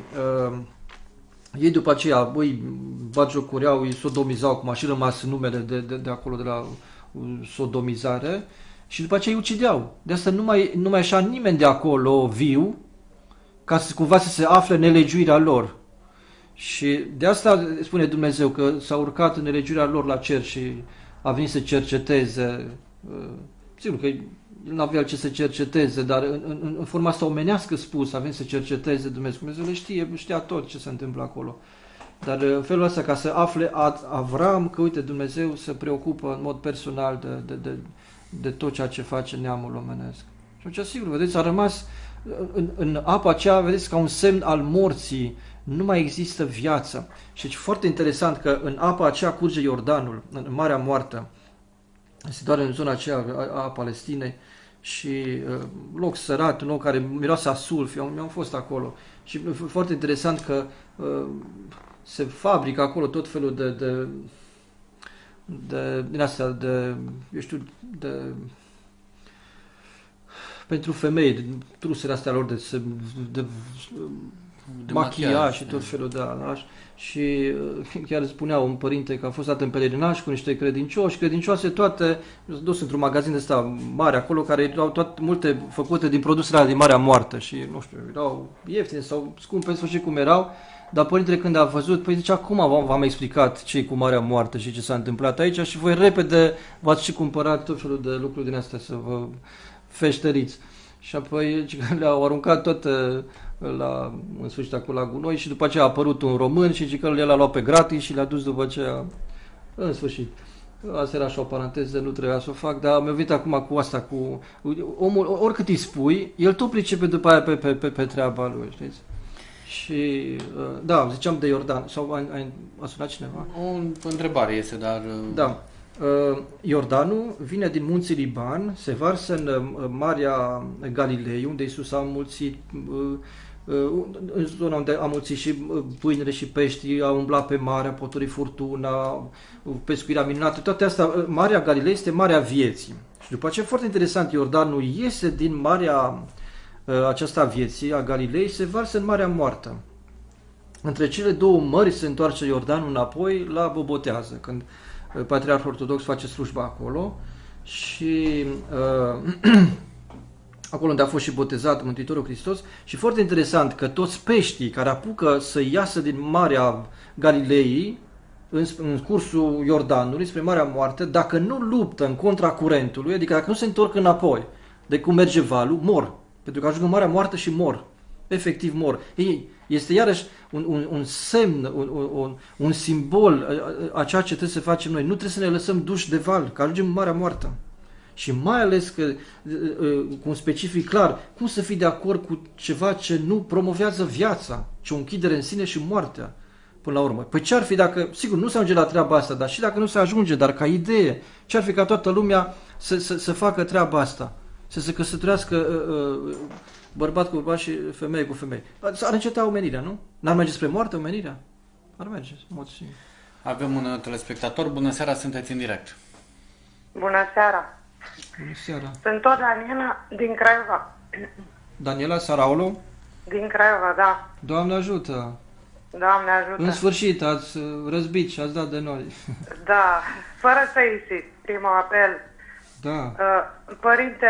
ei după aceea îi bagiocoreau, îi sodomizau, cum a și rămas numele de acolo, de la sodomizare, și după aceea îi ucideau. De asta nu mai așa nimeni de acolo viu, ca să cumva să se afle nelegiuirea lor. Și de asta spune Dumnezeu că s-a urcat în nelegiuirea lor la cer și a venit să cerceteze. Sigur că el nu avea ce să cerceteze, dar în forma asta omenească spus, a venit să cerceteze Dumnezeu. Dumnezeu știa tot ce se întâmplă acolo. Dar în felul ăsta, ca să afle Avram că, uite, Dumnezeu se preocupă în mod personal de tot ceea ce face neamul omenesc. Și atunci, sigur, vedeți, a rămas în apa aceea, vedeți, ca un semn al morții, nu mai există viață. Și e foarte interesant că în apa aceea curge Iordanul, în Marea Moartă, este doar în zona aceea a Palestinei, și loc sărat, un loc care miroase a sulf, eu am fost acolo. Și foarte interesant că se fabrică acolo tot felul din astea, eu știu, pentru femei, trusele astea lor de machiaj și tot felul de alași. Și chiar spunea un părinte că a fost dat în pelerinaj cu niște credincioase toate, dus într-un magazin ăsta mare acolo, care erau toate multe făcute din produsele din Marea Moartă și nu știu, erau ieftine sau scumpe, în sfârșit cum erau, dar părintele când a văzut, păi zice, acum v-am explicat ce-i cu Marea Moartă și ce s-a întâmplat aici și voi repede v-ați și cumpărat tot felul de lucruri din astea să vă feșteriți. Și apoi le-au aruncat tot în sfârșit acolo la gunoi și după aceea a apărut un român și că el l-a luat pe gratis și l-a dus după aceea în sfârșit. Asta era și o paranteză, nu trebuia să o fac, dar mi-a venit acum cu asta, cu omul, oricât îi spui, el tot pricepe după aia pe treaba lui, știți? Și, da, ziceam de Iordan, sau a sunat cineva? O întrebare este, dar... Da. Iordanul vine din munții Liban, se varsă în Marea Galilei, unde Iisus a înmulțit, în zona unde a mulțit și pâinile și peștii, a umblat pe mare, a potorit furtuna, pescuirea minunată, toate astea. Marea Galilei este Marea Vieții. Și după aceea, foarte interesant, Iordanul iese din Marea aceasta vieții, a Galilei, se varsă în Marea Moartă. Între cele două mări se întoarce Iordanul înapoi la Bobotează, când Patriarhul Ortodox face slujba acolo și acolo unde a fost și botezat Mântuitorul Hristos. Și foarte interesant că toți peștii care apucă să iasă din Marea Galilei în cursul Iordanului spre Marea Moartă, dacă nu luptă în contra curentului, adică dacă nu se întorc înapoi de cum merge valul, mor. Pentru că ajung în Marea Moartă și mor. Efectiv mor. Este iarăși un semn, un simbol a ceea ce trebuie să facem noi. Nu trebuie să ne lăsăm duși de val, că ajungem în Marea Moartă. Și mai ales că, cu un specific clar, cum să fii de acord cu ceva ce nu promovează viața, ci o închidere în sine și moartea, până la urmă. Păi ce-ar fi dacă, sigur, nu se ajunge la treaba asta, dar și dacă nu se ajunge, dar ca idee, ce-ar fi ca toată lumea să facă treaba asta? Să se căsătorească bărbat cu bărbat și femeie cu femeie. Ar înceta omenirea, nu? N-ar merge spre moarte omenirea? Ar merge, în mod simplu. Avem un telespectator. Bună seara, sunteți în direct. Bună seara. Bună seara. Sunt tot Daniela din Craiova. Daniela Saraulu? Din Craiova, da. Doamne ajută! Doamne ajută! În sfârșit ați răzbit și ați dat de noi. Da, fără să insist, primul apel. Da. Părinte,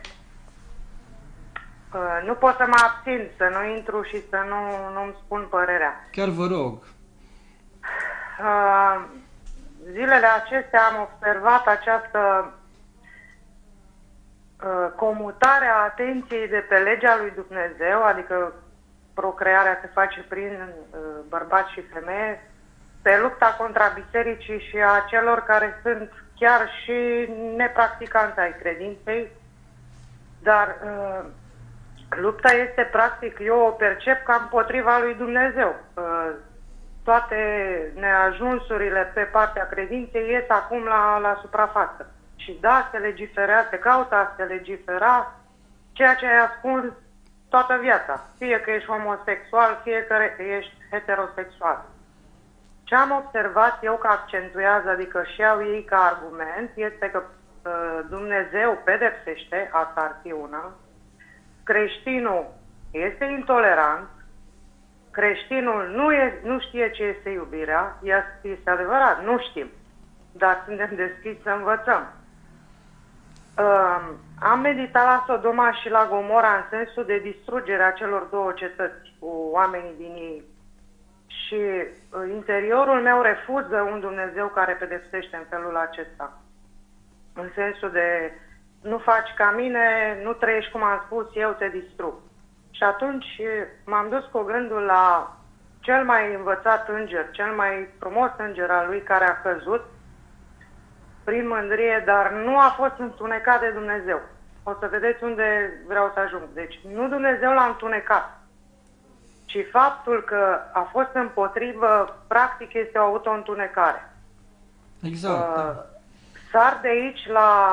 nu pot să mă abțin, să nu intru și să nu-mi spun părerea. Chiar vă rog. Zilele acestea am observat această comutare a atenției de pe legea lui Dumnezeu, adică procrearea se face prin bărbat și femeie, pe lupta contra bisericii și a celor care sunt chiar și nepracticanți ai credinței, dar lupta este practic, eu o percep ca împotriva lui Dumnezeu. Toate neajunsurile pe partea credinței ies acum la suprafață. Și da, se legiferează, se caută a se legifera ceea ce ai ascuns toată viața. Fie că ești homosexual, fie că ești heterosexual. Ce am observat eu că accentuează, adică și au ei ca argument, este că Dumnezeu pedepsește, asta ar fi una, creștinul este intolerant, creștinul nu știe ce este iubirea, este adevărat, nu știm, dar suntem deschiși să învățăm. Am meditat la Sodoma și la Gomora în sensul de distrugerea celor două cetăți cu oamenii din ei. Și interiorul meu refuză un Dumnezeu care pedepsește în felul acesta. În sensul de nu faci ca mine, nu trăiești cum am spus, eu te distrug. Și atunci m-am dus cu gândul la cel mai învățat înger, cel mai frumos înger al lui care a căzut prin mândrie, dar nu a fost întunecat de Dumnezeu. O să vedeți unde vreau să ajung. Deci nu Dumnezeu l-a întunecat, ci faptul că a fost împotrivă, practic este o auto-întunecare. Exact. Sar de aici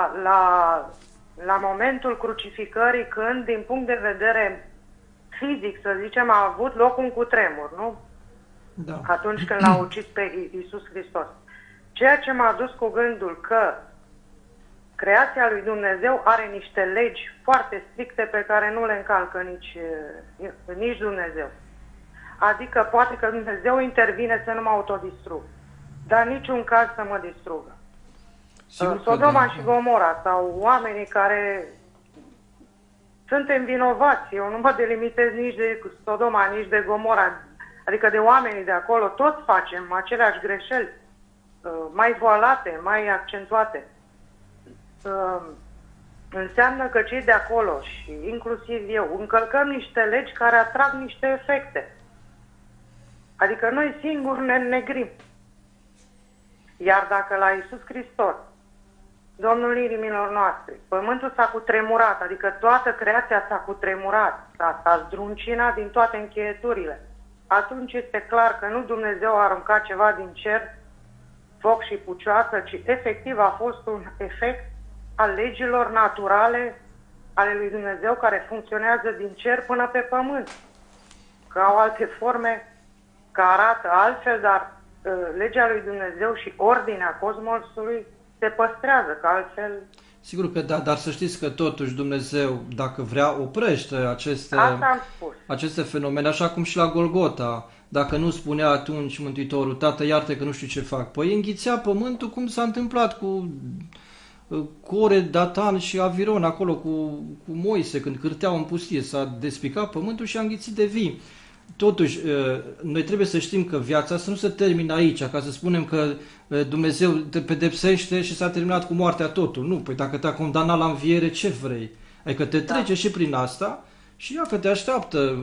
la momentul crucificării, când, din punct de vedere fizic, să zicem, a avut loc un cutremur, nu? Da. Atunci când l-a ucis pe Iisus Hristos. Ceea ce m-a dus cu gândul că creația lui Dumnezeu are niște legi foarte stricte pe care nu le încalcă nici Dumnezeu. Adică poate că Dumnezeu intervine să nu mă autodistrug, dar niciun caz să mă distrugă. Sodoma și Gomora sau oamenii care suntem vinovați, eu nu mă delimitez nici de Sodoma, nici de Gomora, adică de oamenii de acolo, toți facem aceleași greșeli, mai voalate, mai accentuate. înseamnă că cei de acolo și inclusiv eu încălcăm niște legi care atrag niște efecte. Adică noi singuri ne negrim. Iar dacă la Iisus Hristos, Domnul inimilor noastre, pământul s-a cutremurat, adică toată creația s-a cutremurat, s-a zdruncinat din toate încheieturile, atunci este clar că nu Dumnezeu a aruncat ceva din cer, foc și pucioasă, ci efectiv a fost un efect al legilor naturale ale lui Dumnezeu care funcționează din cer până pe pământ. Că au alte forme, că arată altfel, dar legea lui Dumnezeu și ordinea cosmosului se păstrează, că altfel... Sigur că da, dar să știți că totuși Dumnezeu, dacă vrea, oprește aceste fenomene, așa cum și la Golgota. Dacă nu spunea atunci Mântuitorul, Tată, iartă că nu știu ce fac. Păi înghițea pământul cum s-a întâmplat cu Core, Datan și Aviron acolo cu Moise, când cârteau în pustie, s-a despicat pământul și a înghițit de vii. Totuși, noi trebuie să știm că viața asta nu se termină aici, ca să spunem că Dumnezeu te pedepsește și s-a terminat cu moartea totul. Nu, păi dacă te-a condamnat la înviere, ce vrei? Adică te trece și prin asta și ia că te așteaptă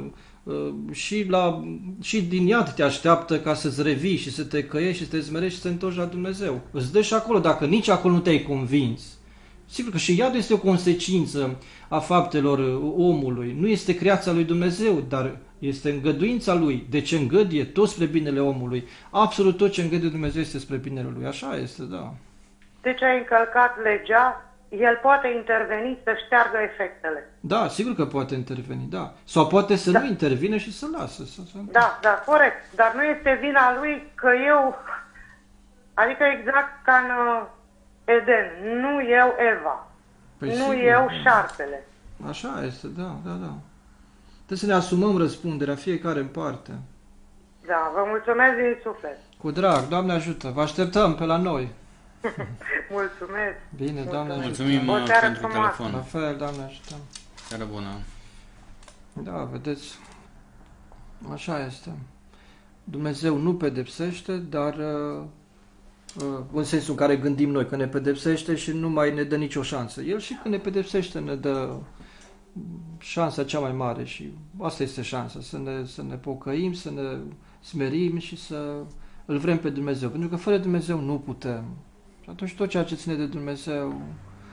și din iad te așteaptă ca să-ți revii și să te căiești și să te zmerești și să te întorci la Dumnezeu. Îți dă și acolo, dacă nici acolo nu te-ai convins. Sigur că și iadul este o consecință a faptelor omului. Nu este creația lui Dumnezeu, dar este îngăduința lui. De ce îngăduie? Tot spre binele omului. Absolut tot ce îngăduie Dumnezeu este spre binele lui. Așa este, da. Deci ai încălcat legea, el poate interveni să șteargă efectele. Da, sigur că poate interveni, da. Sau poate să nu intervine și să lasă. Da, corect. Dar nu este vina lui că eu, adică exact ca în Eden, nu eu Eva, păi nu sigur, eu șarpele. Așa este, da. Trebuie să ne asumăm răspunderea, fiecare în parte. Da, vă mulțumesc din suflet. Cu drag, Doamne ajută, vă așteptăm pe la noi. Mulțumesc. Bine, Doamne ajută. Mulțumim pentru telefon. La fel, Doamne ajută. Seară bună. Da, vedeți, așa este. Dumnezeu nu pedepsește, dar în sensul în care gândim noi, că ne pedepsește și nu mai ne dă nicio șansă. El și când ne pedepsește ne dă șansa cea mai mare și asta este șansa, să ne pocăim, să ne smerim și să îl vrem pe Dumnezeu. Pentru că fără Dumnezeu nu putem. Și atunci tot ceea ce ține de Dumnezeu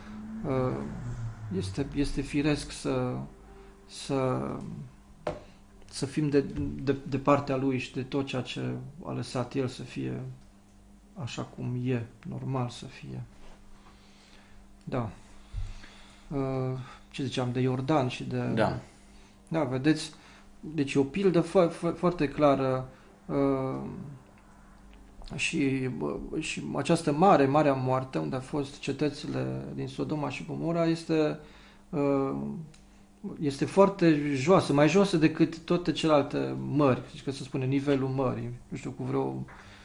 este firesc să fim de partea Lui și de tot ceea ce a lăsat El să fie așa cum e, normal să fie. Da. Ce ziceam, de Iordan și de... Da. Da, vedeți? Deci e o pildă foarte clară și această Marea Moarte, unde au fost cetățile din Sodoma și Gomora, este foarte joasă, mai joasă decât toate celelalte mări, că se spune nivelul mării, nu știu, cu vreo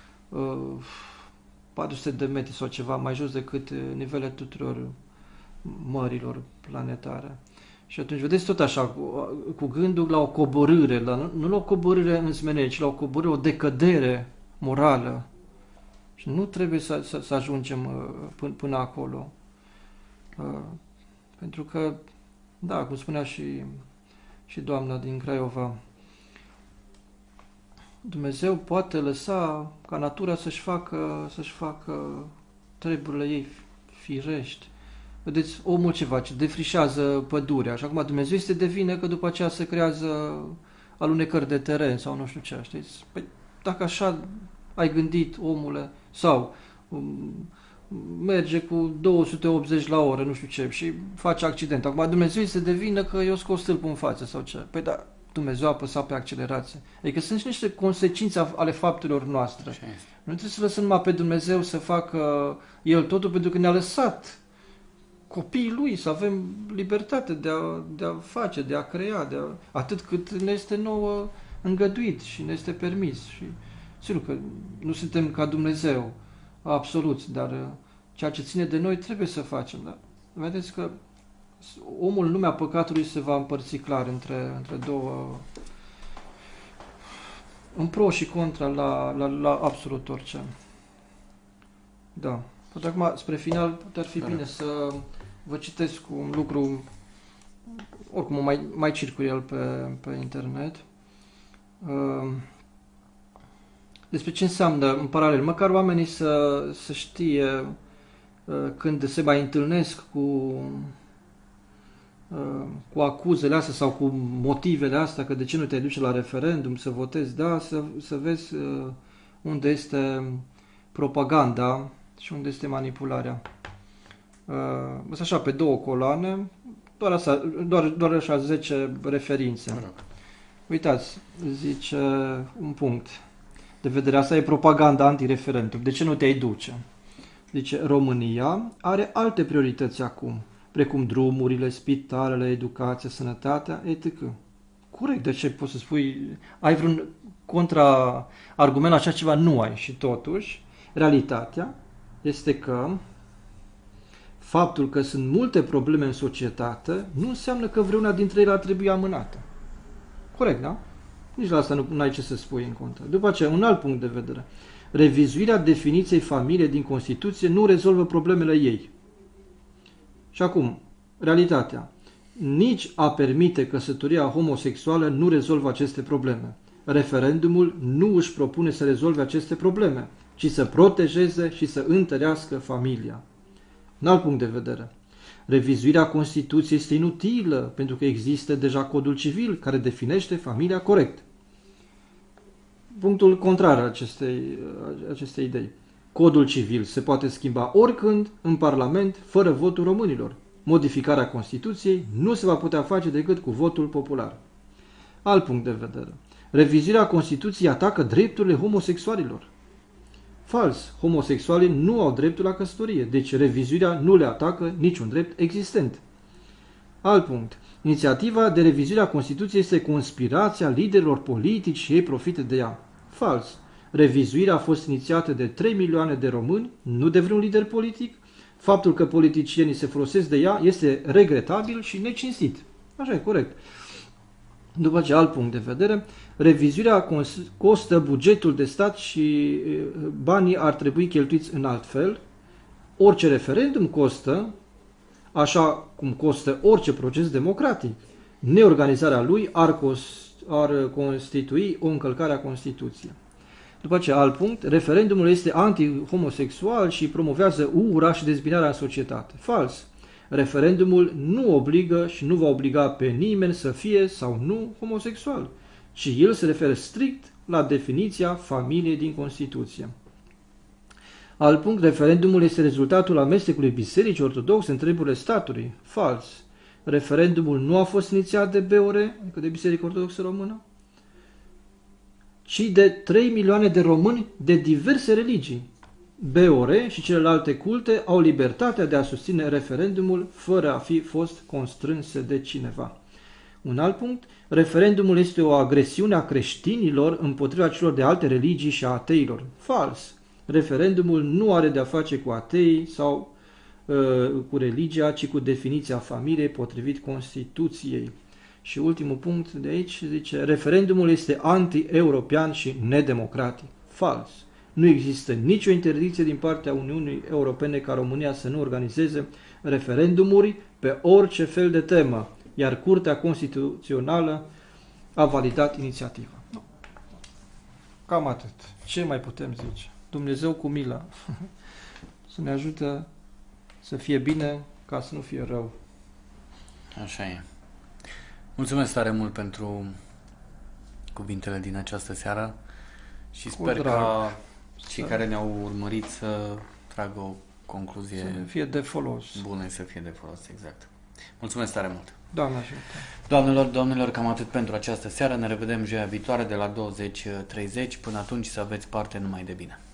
400 de metri sau ceva, mai jos decât nivelul tuturor mărilor planetare. Și atunci, vedeți, tot așa, cu gândul la o coborâre, nu la o coborâre în smenenie, ci la o coborâre, o decădere morală. Și nu trebuie să ajungem până acolo. Pentru că, da, cum spunea și doamna din Craiova, Dumnezeu poate lăsa ca natura să-și facă treburile ei firești. Vedeți, omul ce face? Defrișează pădurea și acum Dumnezeu este de vină că după aceea se creează alunecări de teren sau nu știu ce, știți? Păi, dacă așa ai gândit, omule, sau merge cu 280 la oră, nu știu ce, și face accident. Acum Dumnezeu este de vină că eu scos stâlpul în față sau ce? Păi da, Dumnezeu a apăsat pe accelerație. Adică sunt și niște consecințe ale faptelor noastre. Nu trebuie să lăsăm numai pe Dumnezeu să facă El totul, pentru că ne-a lăsat copiii Lui să avem libertate de a face, de a crea, atât cât ne este nouă îngăduit și ne este permis. Și sigur că nu suntem ca Dumnezeu, absolut, dar ceea ce ține de noi trebuie să facem. Da? Vedeți că omul în lumea păcatului se va împărți clar între două, în pro și contra la absolut orice. Da. Poate acum, spre final, ar fi bine vă citesc un lucru, oricum mai circulă el pe internet, despre ce înseamnă în paralel, măcar oamenii să știe când se mai întâlnesc cu acuzele astea sau cu motivele astea, că de ce nu te duce la referendum să votezi, da, să vezi unde este propaganda și unde este manipularea. Așa, pe 2 coloane, doar așa 10 referințe. Uitați, zice un punct de vedere, asta e propaganda anti-referendum. De ce nu te-ai duce? Zice, România are alte priorități acum, precum drumurile, spitalele, educația, sănătatea, etc. Corect, de ce poți să spui, ai vreun contra-argument la așa ceva? Nu ai. Și totuși, realitatea este că faptul că sunt multe probleme în societate nu înseamnă că vreuna dintre ele ar trebui amânată. Corect, da? Nici la asta nu ai ce să spui în contra. După aceea, un alt punct de vedere. Revizuirea definiției familiei din Constituție nu rezolvă problemele ei. Și acum, realitatea. Nici a permite căsătoria homosexuală nu rezolvă aceste probleme. Referendumul nu își propune să rezolve aceste probleme, ci să protejeze și să întărească familia. Un alt punct de vedere. Revizuirea Constituției este inutilă pentru că există deja Codul Civil care definește familia corect. Punctul contrar acestei idei. Codul Civil se poate schimba oricând în Parlament fără votul românilor. Modificarea Constituției nu se va putea face decât cu votul popular. Alt punct de vedere. Revizuirea Constituției atacă drepturile homosexualilor. Fals. Homosexualii nu au dreptul la căsătorie, deci revizuirea nu le atacă niciun drept existent. Alt punct. Inițiativa de revizuire a Constituției este conspirația liderilor politici și ei profită de ea. Fals. Revizuirea a fost inițiată de 3 milioane de români, nu de vreun lider politic. Faptul că politicienii se folosesc de ea este regretabil și necinstit. Așa e, corect. După ce alt punct de vedere, revizuirea costă bugetul de stat și banii ar trebui cheltuiți în alt fel. Orice referendum costă, așa cum costă orice proces democratic. Neorganizarea lui ar constitui o încălcare a Constituției. După ce alt punct, referendumul este anti-homosexual și promovează ura și dezbinarea în societate. Fals. Referendumul nu obligă și nu va obliga pe nimeni să fie sau nu homosexual, ci el se referă strict la definiția familiei din Constituție. Alt punct, referendumul este rezultatul amestecului Bisericii Ortodoxe în treburile statului. Fals. Referendumul nu a fost inițiat de BOR, adică de Biserica Ortodoxă Română, ci de 3 milioane de români de diverse religii. BOR și celelalte culte au libertatea de a susține referendumul fără a fi fost constrânse de cineva. Un alt punct, referendumul este o agresiune a creștinilor împotriva celor de alte religii și a ateilor. Fals. Referendumul nu are de-a face cu ateii sau cu religia, ci cu definiția familiei potrivit Constituției. Și ultimul punct de aici zice, referendumul este anti-european și nedemocratic. Fals. Nu există nicio interdicție din partea Uniunii Europene ca România să nu organizeze referendumuri pe orice fel de temă, iar Curtea Constituțională a validat inițiativa. Cam atât. Ce mai putem zice? Dumnezeu cu milă să ne ajute să fie bine ca să nu fie rău. Așa e. Mulțumesc tare mult pentru cuvintele din această seară și sper ca cei care ne-au urmărit să tragă o concluzie să fie de folos. Bună, să fie de folos, exact. Mulțumesc tare mult. Doamne ajută. Doamnelor, domnilor, cam atât pentru această seară. Ne revedem joia viitoare de la 20:30. Până atunci să aveți parte numai de bine.